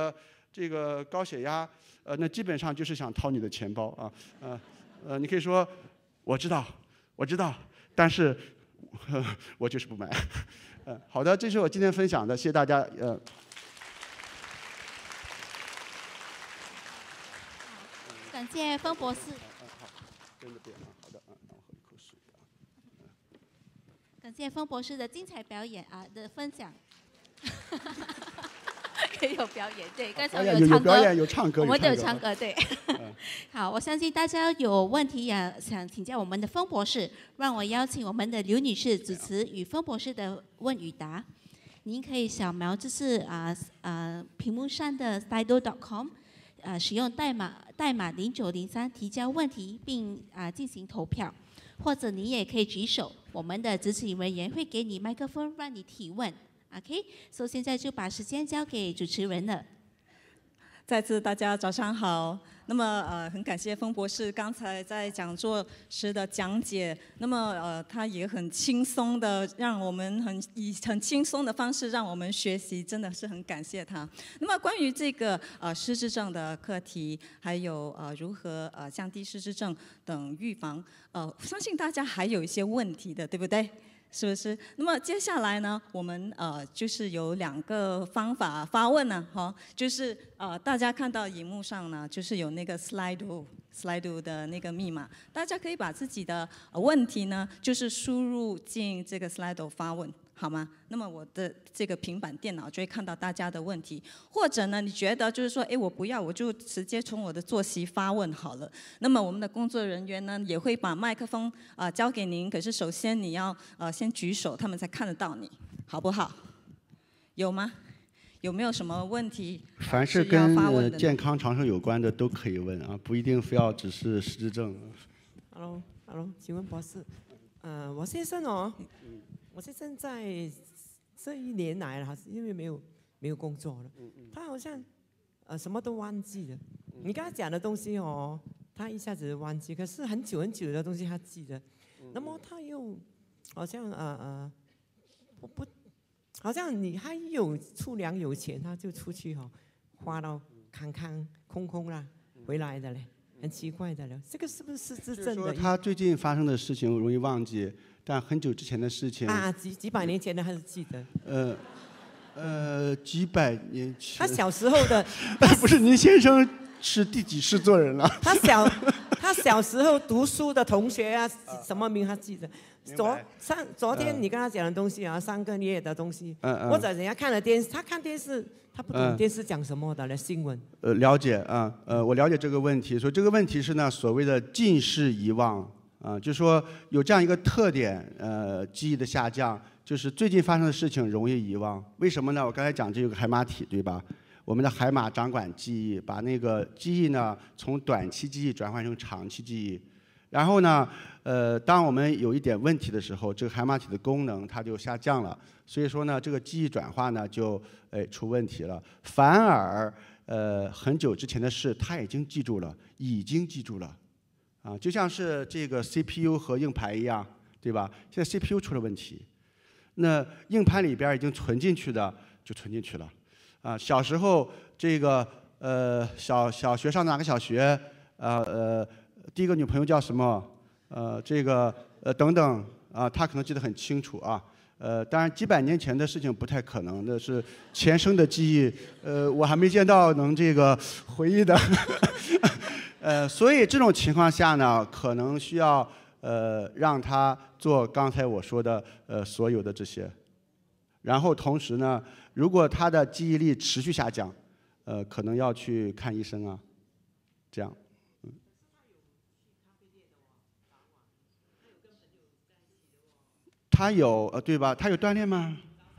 S4: 这个高血压，那基本上就是想掏你的钱包啊，你可以说我知道，但是我就是不买。好的，这是我今天分享的，谢谢大家。
S1: 感谢封博士。
S4: 好，真的变了。好的，让我喝一口水。
S1: 感谢封博士的精彩表演的分享。也有表演，对，刚才有唱歌，
S4: 表演有唱歌，
S1: 我们都有唱歌，对。好，我相信大家有问题也想请教我们的封博士，让我邀请我们的刘女士主持与封博士的问与答。您可以扫描就是屏幕上的 slido.com， 使用代码0903提交问题，并进行投票，或者你也可以举手，我们的执行人员会给你麦克风让你提问。OK， 所以现在就把时间交给主持人了。
S3: 再次大家早上好。那么很感谢封博士刚才在讲座时的讲解。那么他也很轻松的让我们以很轻松的方式让我们学习，真的是很感谢他。那么关于这个失智症的课题，还有如何降低失智症等预防，相信大家还有一些问题的，对不对？是不是？那么接下来呢，我们就是有2个方法发问呢，就是大家看到荧幕上呢，就是有那个 Slido 的那个密码，大家可以把自己的问题呢，就是输入进这个 Slido 发问。好吗？那么我的这个平板电脑就会看到大家的问题，或者呢，你觉得就是说，我不要，我就直接从我的坐席发问好了。那么我们的工作人员呢，也会把麦克风交给您，可是首先你要先举手，他们才看得到你，好不好？有吗？有没有什么问题？
S4: 凡是跟健康长寿有关的都可以问啊，不一定非要只是失智症。
S5: Hello， 请问博士，我先生我先生在这1年来了，因为没有工作了，他好像什么都忘记了。你跟他讲的东西他一下子忘记，可是很久的东西他记得。那么他又好像好像他有出粮有钱，他就出去花到空空啦，回来的嘞，很奇怪的了。这个是不是失智症的？
S4: 就是说他最近发生的事情容易忘记。但很久之前的事情
S5: 几百年前的还是记得。
S4: 几百年前。
S5: 他小时候的，
S4: 不是您先生是第几世做人了？
S5: 他小时候读书的同学什么名他记得。昨天你跟他讲的东西3个月的东西，或者人家看了电视，他看电视，他不懂电视讲什么的新闻。
S4: 了解我了解这个问题，所以这个问题是呢所谓的近视遗忘。就是说有这样一个特点，记忆的下降，就是最近发生的事情容易遗忘。为什么呢？我刚才讲这有个海马体，对吧？我们的海马掌管记忆，把那个记忆呢从短期记忆转换成长期记忆。然后呢，当我们有一点问题的时候，这个海马体的功能它就下降了。所以说呢，这个记忆转化呢就出问题了。反而很久之前的事他已经记住了。就像是这个 CPU 和硬盘一样，对吧？现在 CPU 出了问题，那硬盘里边已经存进去的就存进去了。小时候这个小学上哪个小学？第一个女朋友叫什么？等等他可能记得很清楚啊。当然几百年前的事情不太可能，那是前生的记忆，我还没见到能这个回忆的。所以这种情况下呢，可能需要让他做刚才我说的所有的这些，然后同时呢，如果他的记忆力持续下降，可能要去看医生啊，这样。他有对吧？他有锻炼吗？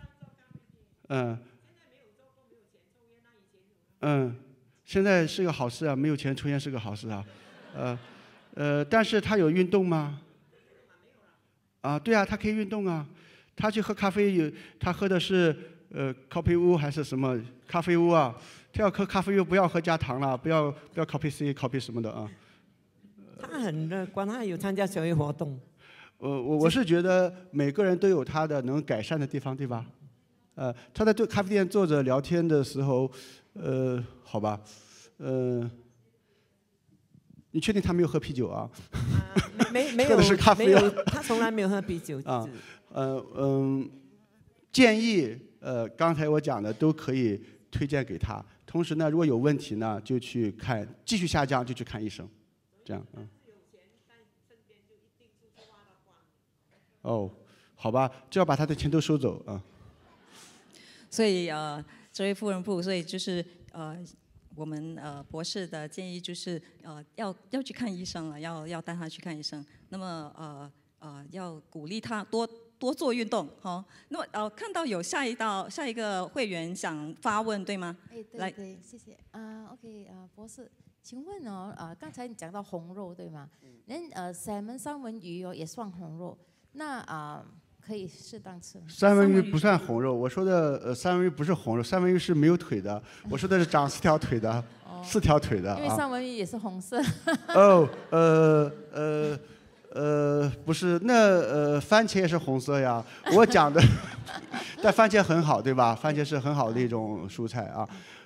S4: 现在是个好事啊，没有钱抽烟是个好事啊，但是他有运动吗？对啊，他可以运动啊，他去喝咖啡他喝的是coffee 屋还是什么咖啡屋啊？他要喝咖啡屋不要喝加糖了，不要 coffee C 什么的啊。
S5: 他很乐观，他有参加社会活动。
S4: 我是觉得每个人都有他的能改善的地方，对吧？他在咖啡店坐着聊天的时候， 好吧，你确定他没有喝啤酒啊？
S5: 没有，
S4: 喝的是咖啡
S5: 没有，他从来没有喝啤酒。
S4: 啊，建议刚才我讲的都可以推荐给他。同时呢，如果有问题呢，就去看，继续下降就去看医生，这样哦，好吧，就要把他的钱都收走啊。
S3: 所以这位妇人部，所以就是我们博士的建议就是要去看医生了，要带他去看医生。那么要鼓励他多做运动，好。那么看到有下一个会员想发问，对吗？
S6: 哎，对，谢谢。OK， 博士，请问刚才你讲到红肉对吗？salmon 三文鱼也算红肉，那可以适当吃吗？
S4: 三文鱼不算红肉，我说的三文鱼不是红肉，三文鱼是没有腿的，我说的是长4条腿的，4条腿的。
S6: 因为三文鱼也是红色。
S4: 不是，那番茄也是红色呀。我讲的，但番茄很好，对吧？番茄是很好的一种蔬菜啊。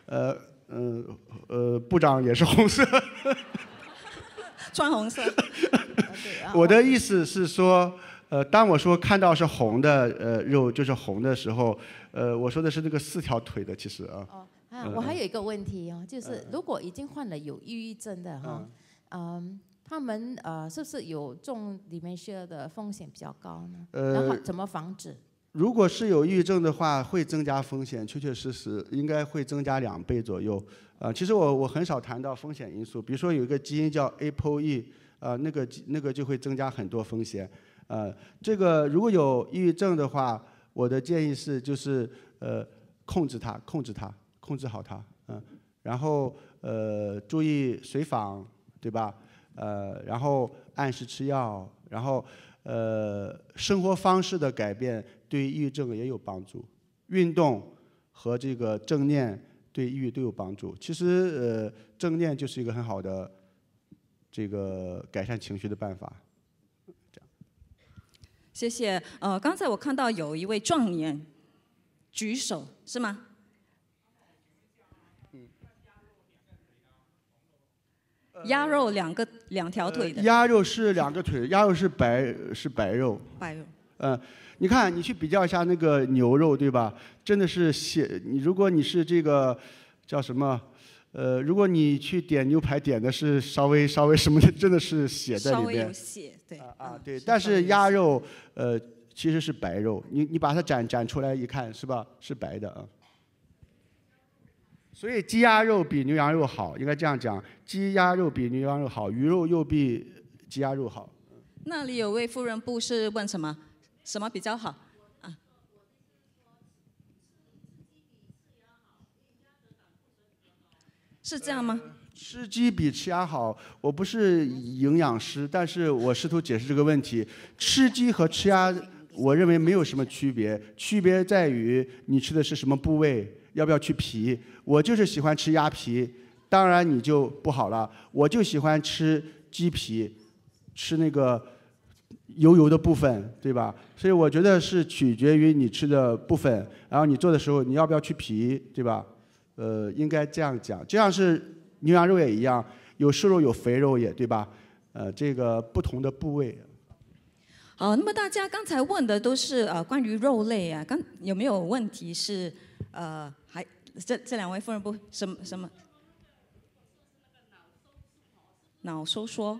S4: 部长也是红色。
S3: 穿红色。
S4: 我的意思是说，当我说看到是红的肉就是红的时候，我说的是那个4条腿的，其实啊。
S6: 我还有一个问题就是如果已经患了有抑郁症的他们是不是有中 Dementia 的风险比较高呢？然后怎么防止？
S4: 如果是有抑郁症的话，会增加风险，确确实实应该会增加2倍左右。其实我很少谈到风险因素，比如说有一个基因叫 ApoE，那个就会增加很多风险。这个如果有抑郁症的话，我的建议是就是控制好它，然后注意随访，对吧？然后按时吃药，然后生活方式的改变对抑郁症也有帮助，运动和这个正念对抑郁都有帮助。其实正念就是一个很好的这个改善情绪的办法。这样。
S3: 谢谢。刚才我看到有一位壮年举手，是吗？鸭肉两条腿的。
S4: 鸭肉是2个腿，鸭肉是白肉。
S3: 白肉。
S4: 你看，你去比较一下那个牛肉，对吧？真的是血。如果你是这个叫什么？如果你去点牛排，点的是稍微什么的，真的是血在里面。
S3: 稍微有血，对。
S4: 对。但是鸭肉其实是白肉，你把它展出来一看，是吧？是白的啊。所以鸡鸭肉比牛羊肉好，应该这样讲：鸡鸭肉比牛羊肉好，鱼肉又比鸡鸭肉好。
S3: 那里有位妇人部是问什么？什么比较好？是这样吗？
S4: 吃鸡比吃鸭好，我不是营养师，但是我试图解释这个问题。吃鸡和吃鸭，我认为没有什么区别，区别在于你吃的是什么部位，要不要去皮。我就是喜欢吃鸭皮，当然你就不好了。我就喜欢吃鸡皮，吃那个油的部分，对吧？所以我觉得是取决于你吃的部分，然后你做的时候你要不要去皮，对吧？应该这样讲，就像是牛羊肉也一样，有瘦肉有肥肉也，对吧？这个不同的部位。
S3: 好，那么大家刚才问的都是关于肉类啊，有没有问题是还这两位妇人部什么？脑收缩。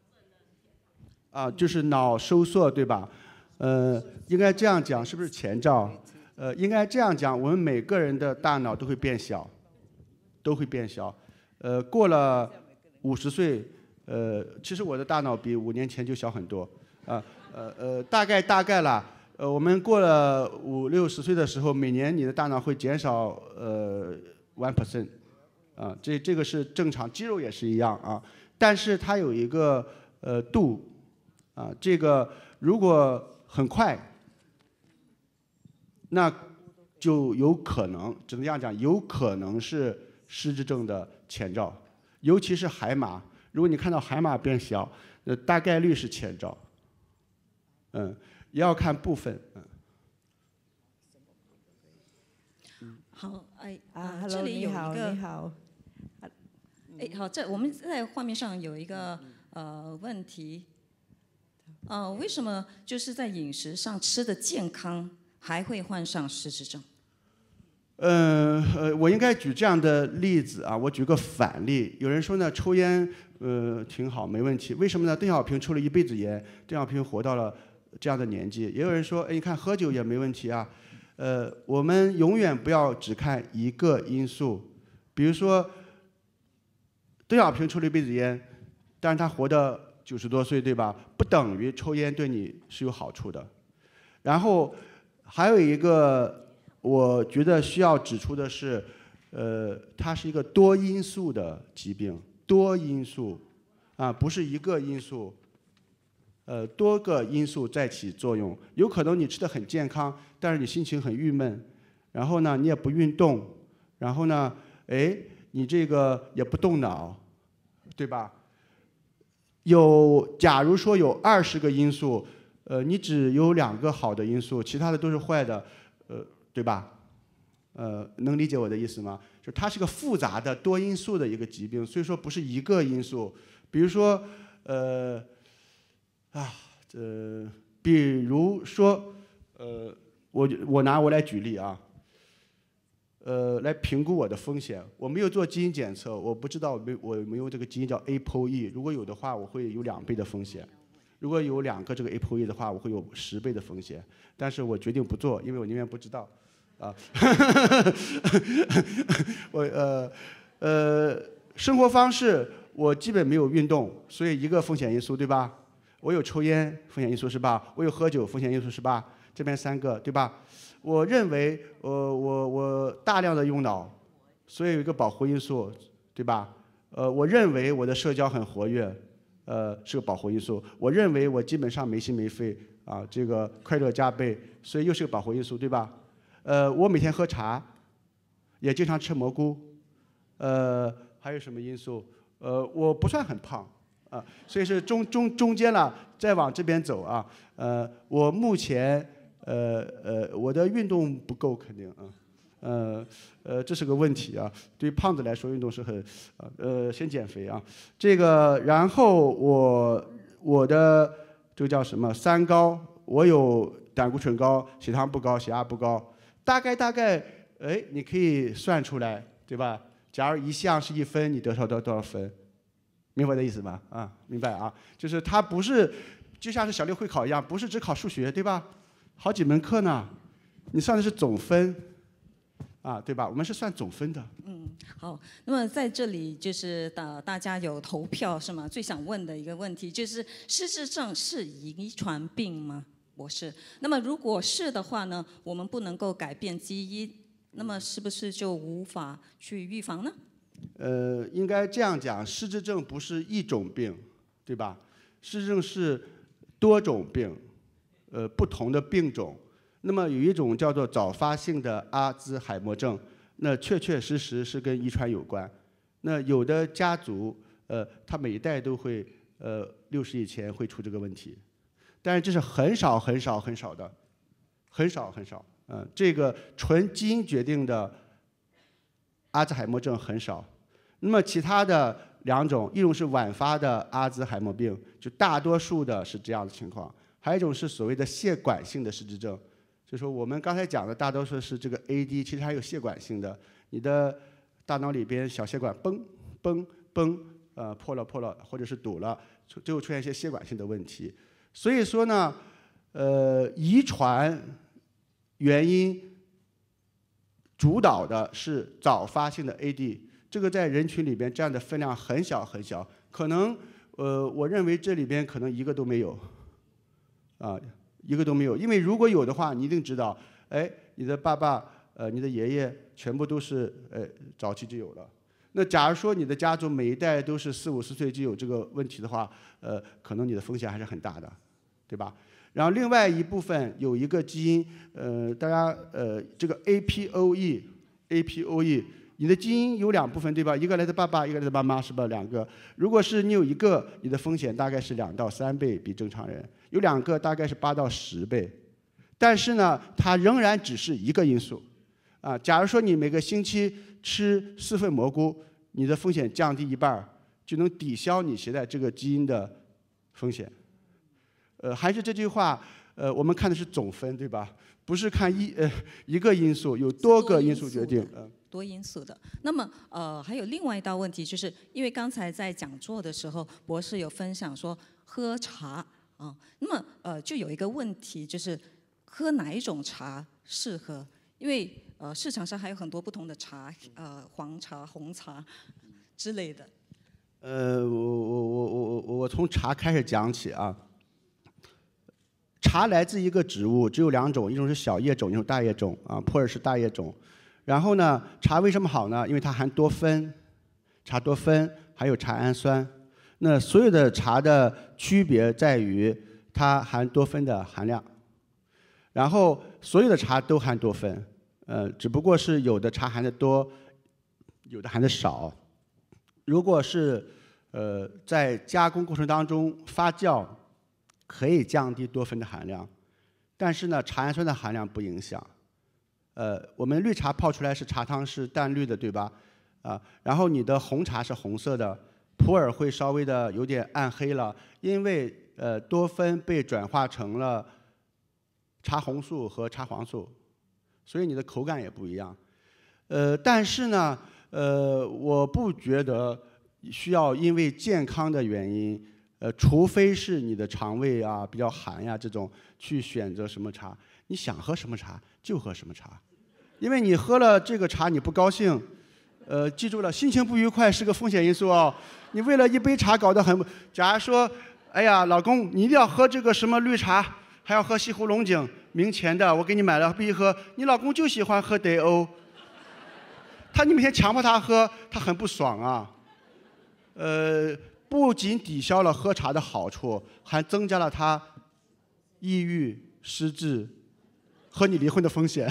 S4: 就是脑收缩，对吧？应该这样讲，是不是前兆？应该这样讲，我们每个人的大脑都会变小，过了50岁，其实我的大脑比5年前就小很多，大概啦，我们过了50、60岁的时候，每年你的大脑会减少1%，这个是正常，肌肉也是一样啊，但是它有一个度，这个如果很快。那就有可能，只能这样讲，有可能是失智症的前兆，尤其是海马。如果你看到海马变小，大概率是前兆。也要看部分。
S3: 好，
S5: ，Hello，
S3: 这里有一个，
S5: 你好。
S3: 好，我们在画面上有一个问题，为什么就是在饮食上吃的健康还会患上失智症？
S4: 我应该举这样的例子啊，我举个反例。有人说呢，抽烟挺好，没问题。为什么呢？邓小平抽了一辈子烟，邓小平活到了这样的年纪。也有人说，哎，你看喝酒也没问题啊。我们永远不要只看一个因素，比如说邓小平抽了一辈子烟，但是他活到90多岁，对吧？不等于抽烟对你是有好处的。然后还有一个。我觉得需要指出的是，它是一个多因素的疾病，多因素，啊，不是一个因素，多个因素在起作用。有可能你吃的很健康，但是你心情很郁闷，然后呢，你也不运动，然后呢，哎，你这个也不动脑，对吧？假如说有20个因素，你只有2个好的因素，其他的都是坏的，对吧？能理解我的意思吗？就它是个复杂的多因素的一个疾病，所以说不是一个因素。比如说，比如说，我拿我来举例啊，来评估我的风险。我没有做基因检测，我不知道我有没有这个基因叫 ApoE， 如果有的话，我会有2倍的风险。如果有2个这个 ApoE 的话，我会有10倍的风险。但是我决定不做，因为我宁愿不知道。啊，生活方式我基本没有运动，所以一个风险因素，对吧？我有抽烟，风险因素是吧？我有喝酒，风险因素是吧？这边3个，对吧？我认为，我大量的用脑，所以有一个保护因素，对吧？我认为我的社交很活跃，是个保护因素。我认为我基本上没心没肺啊，这个快乐加倍，所以又是个保护因素，对吧？我每天喝茶，也经常吃蘑菇，还有什么因素？我不算很胖，啊，所以是中间了，再往这边走啊。我目前我的运动不够，肯定啊，这是个问题啊。对于胖子来说，运动是很先减肥啊。这个，然后我的这个叫什么3高，我有胆固醇高、血糖不高、血压不高。大概，哎，你可以算出来，对吧？假如一项是1分，你得多少分？明白我的意思吧？啊，明白啊，就是它不是就像是小六会考一样，不是只考数学，对吧？好几门课呢，你算的是总分，啊，对吧？我们是算总分的。
S3: 好，那么在这里就是大家有投票是吗？最想问的一个问题就是失智症是遗传病吗？博士，那么如果是的话呢，我们不能够改变基因，那么是不是就无法去预防呢？
S4: 应该这样讲，失智症不是一种病，对吧？失智症是多种病，不同的病种。那么有一种叫做早发性的阿兹海默症，那确实是跟遗传有关。那有的家族，他每一代都会，60以前会出这个问题。但是这是很少的，很少。这个纯基因决定的阿兹海默症很少。那么其他的2种，一种是晚发的阿兹海默病，就大多数的是这样的情况；还有一种是所谓的血管性的失智症，就是说我们刚才讲的大多数是这个 AD， 其实还有血管性的，你的大脑里边小血管崩，破了，或者是堵了，最后出现一些血管性的问题。所以说呢，遗传原因主导的是早发性的 AD， 这个在人群里边占的分量很小，可能我认为这里边可能一个都没有，啊，一个都没有，因为如果有的话，你一定知道，哎，你的爸爸你的爷爷全部都是早期就有了。那假如说你的家族每一代都是40、50岁就有这个问题的话，可能你的风险还是很大的，对吧？然后另外一部分有一个基因，大家这个 ApoE， 你的基因有2部分，对吧？一个来自爸爸，一个来自妈妈，是吧？2个。如果是你有一个，你的风险大概是2到3倍比正常人；有2个，大概是8到10倍。但是呢，它仍然只是一个因素。 啊，假如说你每个星期吃4份蘑菇，你的风险降低1半，就能抵消你携带这个基因的风险。还是这句话，我们看的是总分，对吧？不是看一个因素，有多个因素决定。
S3: 多因素的。那么还有另外一道问题，就是因为刚才在讲座的时候，博士有分享说喝茶啊，那么就有一个问题，就是喝哪一种茶适合？因为市场上还有很多不同的茶，黄茶、红茶之类的。
S4: 我从茶开始讲起啊。茶来自一个植物，只有2种，一种是小叶种，一种大叶种啊，普洱是大叶种。然后呢，茶为什么好呢？因为它含多酚，茶多酚还有茶氨酸。那所有的茶的区别在于它含多酚的含量。然后所有的茶都含多酚，只不过是有的茶含的多，有的含的少。如果是在加工过程当中发酵，可以降低多酚的含量，但是呢，茶氨酸的含量不影响。我们绿茶泡出来是茶汤是淡绿的，对吧？然后你的红茶是红色的，普洱会稍微的有点暗黑了，因为多酚被转化成了茶红素和茶黄素，所以你的口感也不一样。但是呢，我不觉得需要因为健康的原因。除非是你的肠胃啊比较寒呀，这种去选择什么茶，你想喝什么茶就喝什么茶，因为你喝了这个茶你不高兴，记住了，心情不愉快是个风险因素哦。你为了一杯茶搞得很，假如说，哎呀，老公你一定要喝这个什么绿茶，还要喝西湖龙井明前的，我给你买了必须喝，你老公就喜欢喝德欧，你每天强迫他喝，他很不爽啊，不仅抵消了喝茶的好处，还增加了他抑郁、失智和你离婚的风险。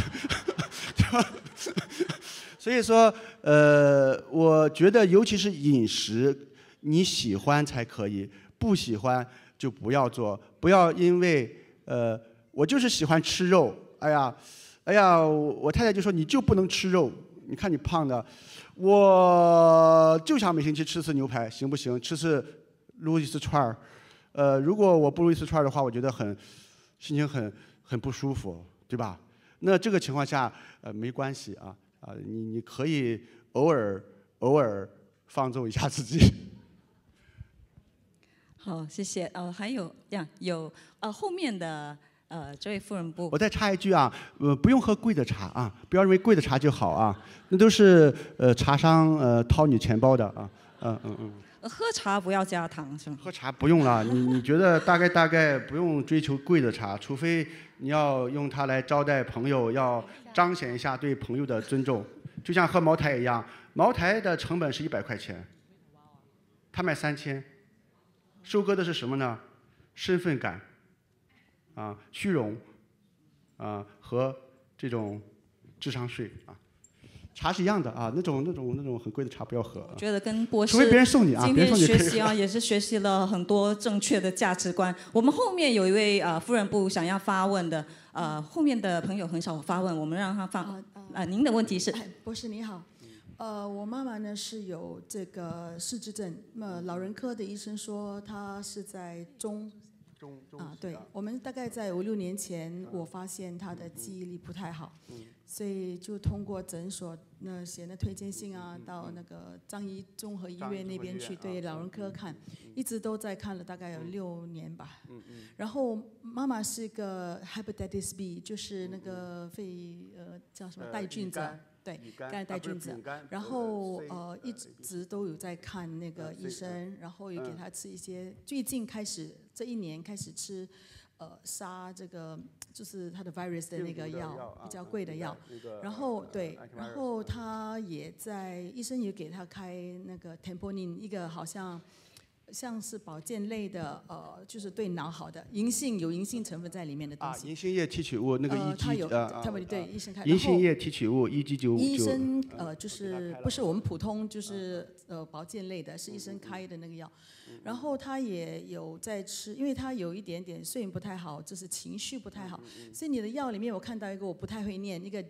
S4: 所以说，我觉得尤其是饮食，你喜欢才可以，不喜欢就不要做，不要因为我就是喜欢吃肉，哎呀，我太太就说你就不能吃肉，你看你胖的。我就想每星期吃次牛排，行不行？吃次撸一次串儿，如果我不撸一次串儿的话，我觉得心情很不舒服，对吧？那这个情况下，没关系啊，你可以偶尔放纵一下自己。
S3: 好，谢谢。还有后面的。这位夫人不，
S4: 我再插一句啊，不用喝贵的茶啊，不要认为贵的茶就好啊，那都是茶商掏你钱包的啊，
S3: 喝茶不要加糖是吗？
S4: 喝茶不用了，你觉得大概不用追求贵的茶，除非你要用它来招待朋友，要彰显一下对朋友的尊重，就像喝茅台一样，茅台的成本是100块钱，他卖3000，收割的是什么呢？身份感。虚荣，和这种智商税啊，茶是一样的啊，那种很贵的茶不要喝。
S3: 我觉得跟博士
S4: 除非别人送你啊，
S3: 今天学习也是学习了很多正确的价值观。我们后面有一位夫人部想要发问的，后面的朋友很少发问，我们让他发。您的问题是？
S7: 博士你好，我妈妈呢是有这个失智症，那么老人科的医生说她是在对，我们大概在5、6年前，我发现他的记忆力不太好，所以就通过诊所写那推荐信啊，到那个樟宜综合医院那边去对老人科看，一直都在看了大概有6年吧。然后妈妈是个 hepatitis B， 就是那个叫什么带菌者。对，肝癌带菌者，然后一直都有在看那个医生，然后也给他吃一些，最近这1年开始吃，杀这个就是他的 virus 的那个药，比较贵的药，然后对，然后他也医生也给他开那个 Temponin， 一个好像像是保健类的，就是对脑好的，有银杏成分在里面的东西。
S4: 银杏叶提取物那个
S7: 它有，他们对医生开。
S4: 银杏叶提取物1G9。
S7: 医生就是不是我们普通就是保健类的，是医生开的那个药。然后他也有在吃，因为他有一点点睡眠不太好，就是情绪不太好，所以你的药里面我看到一个我不太会念，那个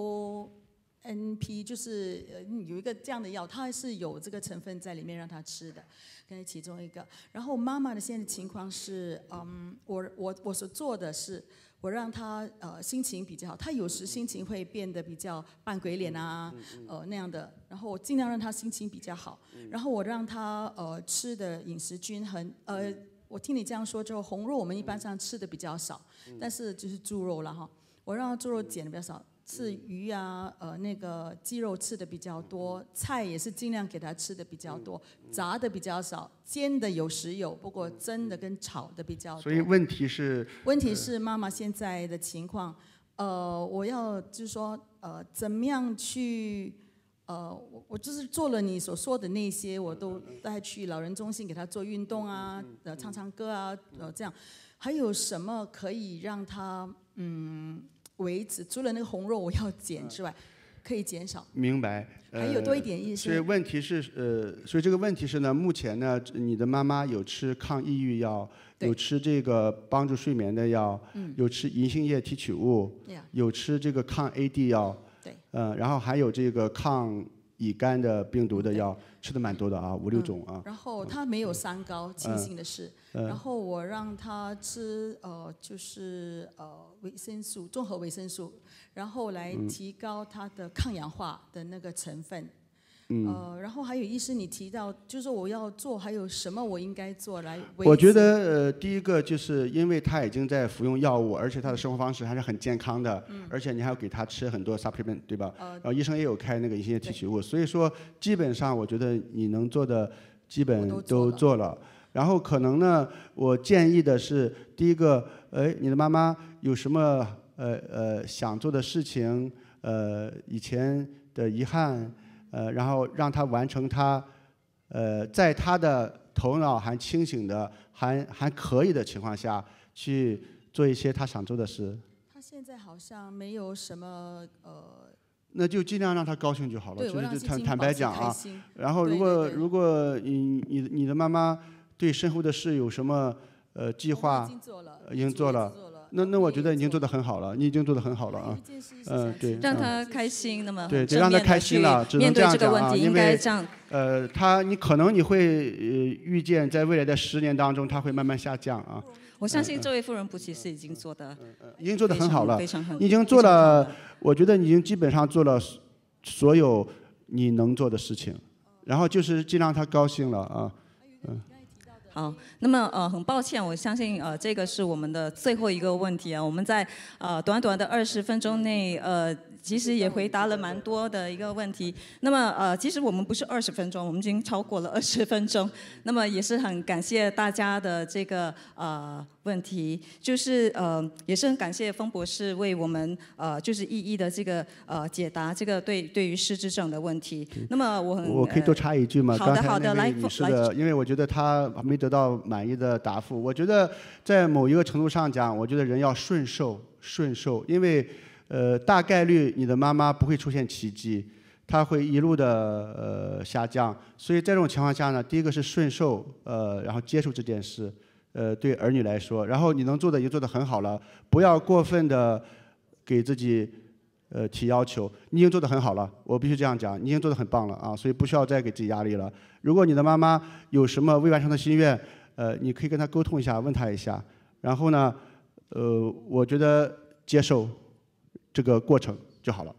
S7: DONP 就是有一个这样的药，它是有这个成分在里面让他吃的，跟其中一个。然后妈妈的现在的情况是，我所做的是，我让他心情比较好，他有时心情会变得比较扮鬼脸啊，那样的，然后我尽量让他心情比较好，然后我让他吃的饮食均衡，我听你这样说之后，红肉我们一般上吃的比较少，但是就是猪肉了哈，我让他猪肉减的比较少。吃鱼啊，那个鸡肉吃的比较多，菜也是尽量给他吃的比较多，炸的比较少，煎的有时有，不过蒸的跟炒的比较多。
S4: 所以问题是
S7: 妈妈现在的情况，我要就是说，怎么样去，我就是做了你所说的那些，我都带去老人中心给他做运动啊，唱唱歌啊，这样，还有什么可以让他维持？除了那个红肉我要减之外，可以减少。
S4: 明白。
S7: 还有多一点意思。
S4: 所以问题是所以这个问题是呢，目前呢，你的妈妈有吃抗抑郁药，有吃这个帮助睡眠的药，有吃银杏叶提取物，有吃这个抗 AD 药，然后还有这个抗乙肝的病毒的药，吃的蛮多的啊，5、6种啊。
S7: 然后他没有三高，庆幸的是。然后我让他吃就是维生素，综合维生素，然后来提高他的抗氧化的那个成分。然后还有医师你提到，就是说我要做，还有什么我应该做来维持？
S4: 我觉得第一个就是因为他已经在服用药物，而且他的生活方式还是很健康的，而且你还要给他吃很多 supplement， 对吧？然后医生也有开那个银杏叶提取物，所以说基本上我觉得你能做的基本都做了。然后可能呢，我建议的是，第一个，你的妈妈有什么想做的事情，以前的遗憾，然后让她完成她，在她的头脑还清醒的、还可以的情况下，去做一些她想做的事。
S7: 她现在好像没有什么
S4: 那就尽量让他高兴就好了，就是坦白讲啊。然后如果你的妈妈对身后的事有什么计划，已经做了，那我觉得已经做得很好了，你已经做得很好了啊。对，
S8: 让他开心，那么
S4: 对，让他开心了，只能这样讲啊，因为你可能你会预见在未来的10年当中，他会慢慢下降啊。
S8: 我相信这位夫人不其实已经做的，
S4: 已经做得很好了，
S8: 你
S4: 已经做了，我觉得你已经基本上做了所有你能做的事情，然后就是尽量他高兴了啊，
S8: 好，那么很抱歉，我相信这个是我们的最后一个问题啊，我们在短短的20分钟内其实也回答了蛮多的一个问题。那么其实我们不是20分钟，我们已经超过了20分钟。那么也是很感谢大家的这个问题，就是也是很感谢封博士为我们就是一一的这个解答这个对于失智症的问题。那么我
S4: 可以多插一句吗？
S8: 好的好的，来，
S4: 因为我觉得他没得到满意的答复。我觉得在某一个程度上讲，我觉得人要顺受，因为大概率你的妈妈不会出现奇迹，她会一路的下降。所以在这种情况下呢，第一个是顺受，然后接受这件事，对儿女来说，然后你能做的已经做得很好了，不要过分的给自己提要求，你已经做得很好了，我必须这样讲，你已经做得很棒了啊，所以不需要再给自己压力了。如果你的妈妈有什么未完成的心愿，你可以跟她沟通一下，问她一下，然后呢，我觉得接受这个过程就好了，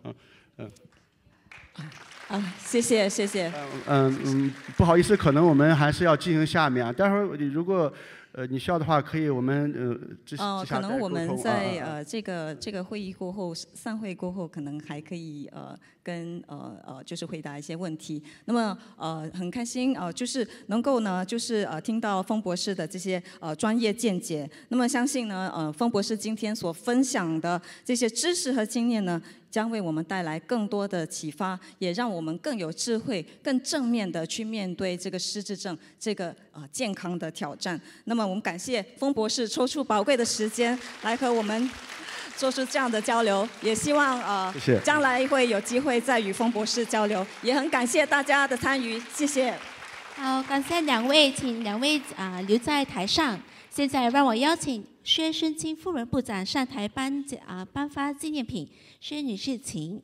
S8: 谢谢。
S4: 不好意思，可能我们还是要进行下面啊。待会儿如果你需要的话，可以我们
S8: 可能我们在这个会议过后，散会过后，可能还可以跟就是回答一些问题。那么很开心就是能够呢，就是听到封博士的这些专业见解。那么相信呢，封博士今天所分享的这些知识和经验呢， 将为我们带来更多的启发，也让我们更有智慧、更正面的去面对这个失智症这个健康的挑战。那么我们感谢封博士抽出宝贵的时间来和我们做出这样的交流，也希望
S4: 谢谢
S8: 将来会有机会再与封博士交流，也很感谢大家的参与，谢谢。
S1: 好，感谢两位，请两位留在台上。现在让我邀请薛顺清夫人部长上台颁发纪念品。薛女士，请。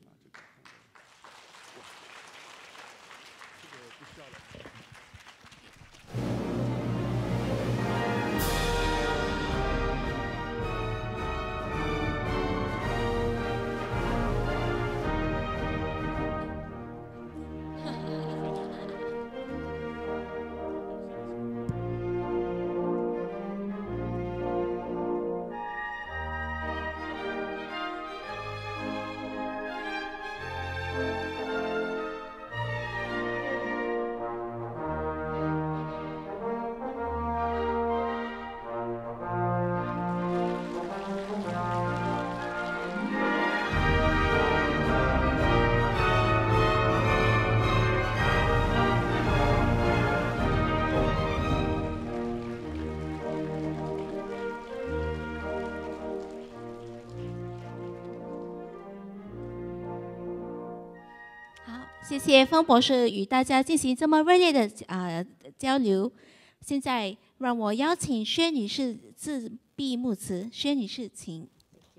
S1: 谢谢封博士与大家进行这么热烈的交流。现在让我邀请薛女士致闭幕词。薛女士，请。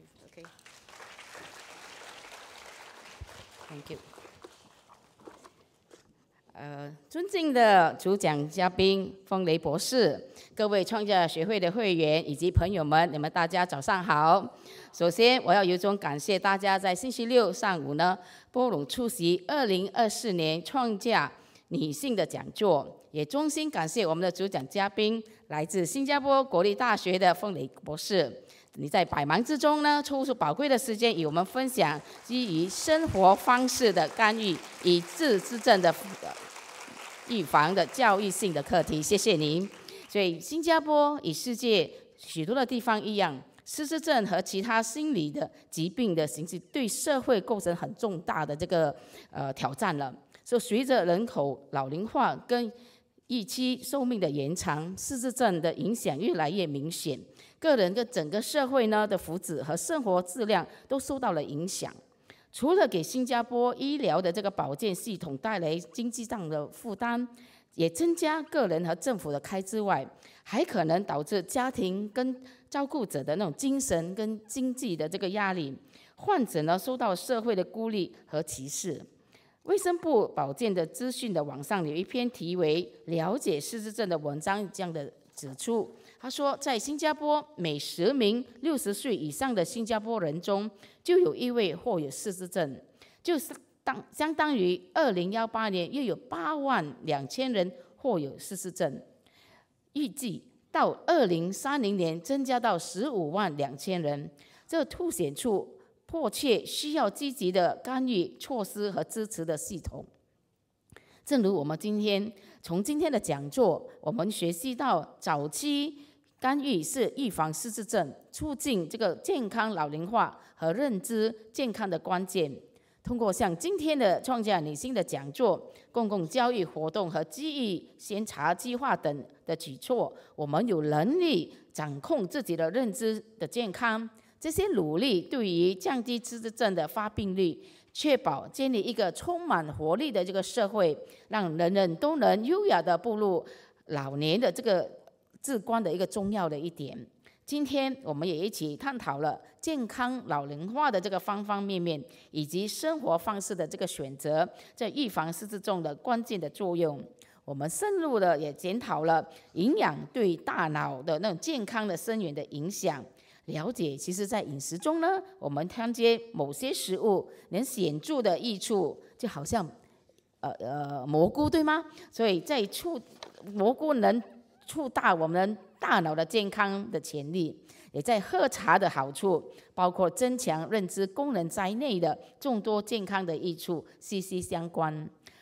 S9: Thank you。尊敬的主讲嘉宾风雷博士，各位创价学会的会员以及朋友们，你们大家早上好。首先，我要由衷感谢大家在星期六上午呢，拨冗出席2024年创价女性的讲座，也衷心感谢我们的主讲嘉宾，来自新加坡国立大学的风雷博士。你在百忙之中呢，抽出宝贵的时间与我们分享基于生活方式的干预以致失症的预防的教育性的课题，谢谢您。所以，新加坡与世界许多的地方一样，失智症和其他心理的疾病的形式对社会构成很重大的这个挑战了。所以，随着人口老龄化跟预期寿命的延长，失智症的影响越来越明显，个人跟整个社会呢的福祉和生活质量都受到了影响。除了给新加坡医疗的这个保健系统带来经济上的负担，也增加个人和政府的开支外，还可能导致家庭跟照顾者的那种精神跟经济的这个压力，患者呢受到社会的孤立和歧视。卫生部保健的资讯的网上有一篇题为《了解失智症》的文章，这样的指出，他说，在新加坡每10名60岁以上的新加坡人中，就有1位患有失智症，就是相当于2018年又有82000人患有失智症，预计到2030年增加到152000人，这凸显出迫切需要积极的干预措施和支持的系统。正如我们从今天的讲座，我们学习到早期干预是预防失智症、促进这个健康老龄化和认知健康的关键。通过像今天的创价女性的讲座、公共教育活动和记忆先查计划等的举措，我们有能力掌控自己的认知的健康。这些努力对于降低失智症的发病率，确保建立一个充满活力的这个社会，让人人都能优雅的步入老年的这个至关的一个重要的一点。今天我们也一起探讨了健康老龄化的这个方方面面，以及生活方式的这个选择在预防失智症的关键的作用。我们深入的也检讨了营养对大脑的那种健康的深远的影响。了解，其实在饮食中呢，我们添加某些食物能显著的益处，就好像蘑菇，对吗？所以在蘑菇能触大我们大脑的健康的潜力，也在喝茶的好处，包括增强认知功能在内的众多健康的益处息息相关。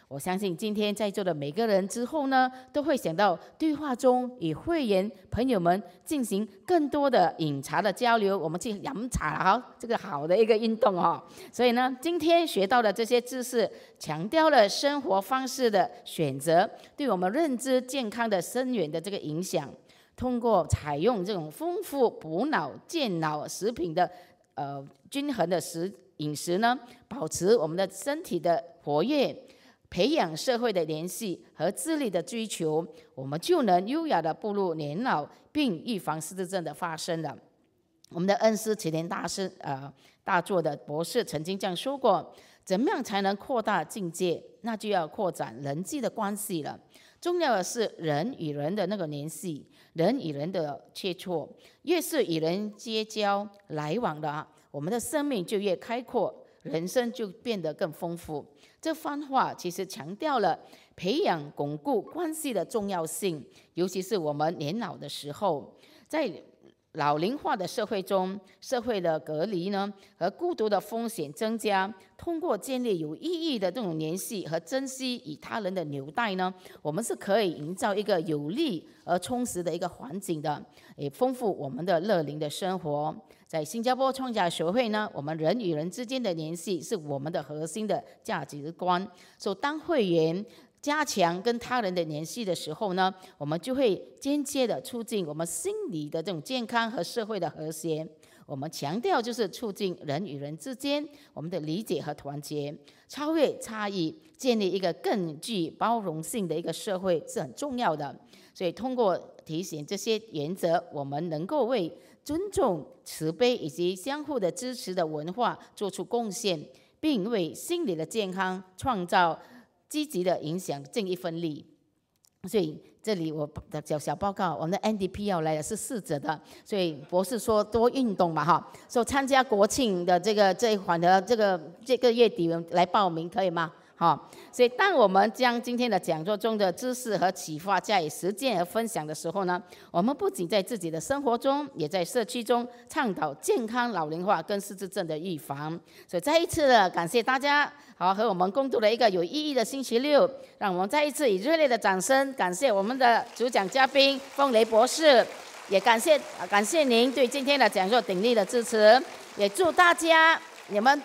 S9: 我相信今天在座的每个人之后呢，都会想到对话中与会员朋友们进行更多的饮茶的交流，我们去饮茶哈，这个好的一个运动哦。所以呢，今天学到的这些知识，强调了生活方式的选择对我们认知健康的深远的这个影响。通过采用这种丰富补脑健脑食品的均衡的饮食呢，保持我们的身体的活跃，培养社会的联系和智力的追求，我们就能优雅的步入年老，并预防失智症的发生了。我们的恩师齐连大作的博士曾经这样说过：怎么样才能扩大境界？那就要扩展人际的关系了。重要的是人与人的那个联系，人与人的切磋，越是与人结交来往的我们的生命就越开阔，人生就变得更丰富。这番话其实强调了培养巩固关系的重要性，尤其是我们年老的时候，在老龄化的社会中，社会的隔离呢和孤独的风险增加。通过建立有意义的这种联系和珍惜与他人的纽带呢，我们是可以营造一个有利而充实的一个环境的，也丰富我们的乐龄的生活。在新加坡创价学会呢，我们人与人之间的联系是我们的核心的价值观。所以当会员加强跟他人的联系的时候呢，我们就会间接的促进我们心理的这种健康和社会的和谐。我们强调就是促进人与人之间我们的理解和团结，超越差异，建立一个更具包容性的一个社会是很重要的。所以通过提醒这些原则，我们能够为尊重、慈悲以及相互的支持的文化做出贡献，并为心理的健康创造积极的影响尽一份力。所以这里我的小报告，我们的 NDP 要来的是4者的，所以博士说多运动嘛哈，说参加国庆的这一款的这个月底来报名可以吗？好，所以当我们将今天的讲座中的知识和启发加以实践和分享的时候呢，我们不仅在自己的生活中，也在社区中倡导健康老龄化跟失智症的预防。所以再一次的感谢大家，好和我们共度了一个有意义的星期六。让我们再一次以热烈的掌声感谢我们的主讲嘉宾凤雷博士，也感谢您对今天的讲座鼎力的支持，也祝大家你们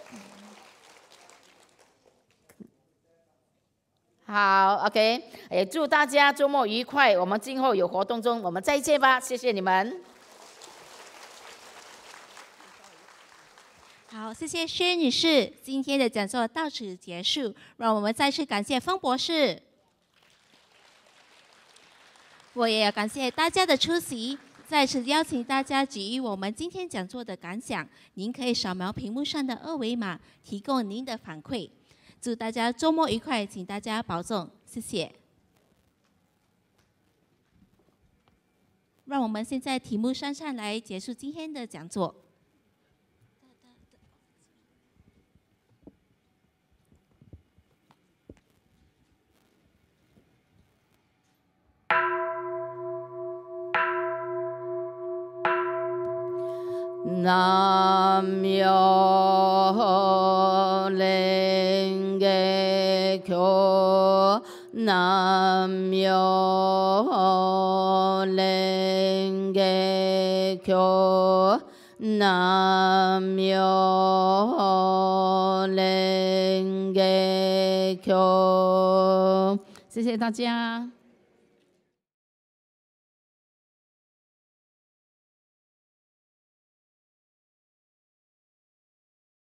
S9: 好 ，OK， 也祝大家周末愉快。我们今后有活动中，我们再见吧，谢谢你们。
S1: 好，谢谢薛女士，今天的讲座到此结束。让我们再次感谢方博士，我也要感谢大家的出席。再次邀请大家给予我们今天讲座的感想，您可以扫描屏幕上的2维码，提供您的反馈。祝大家周末愉快，请大家保重，谢谢。让我们现在题目上来结束今天的讲座。
S9: Nam-myoho Renge-kyo, Nam-myoho Renge-kyo, Nam-myoho Renge-kyo。谢谢大家。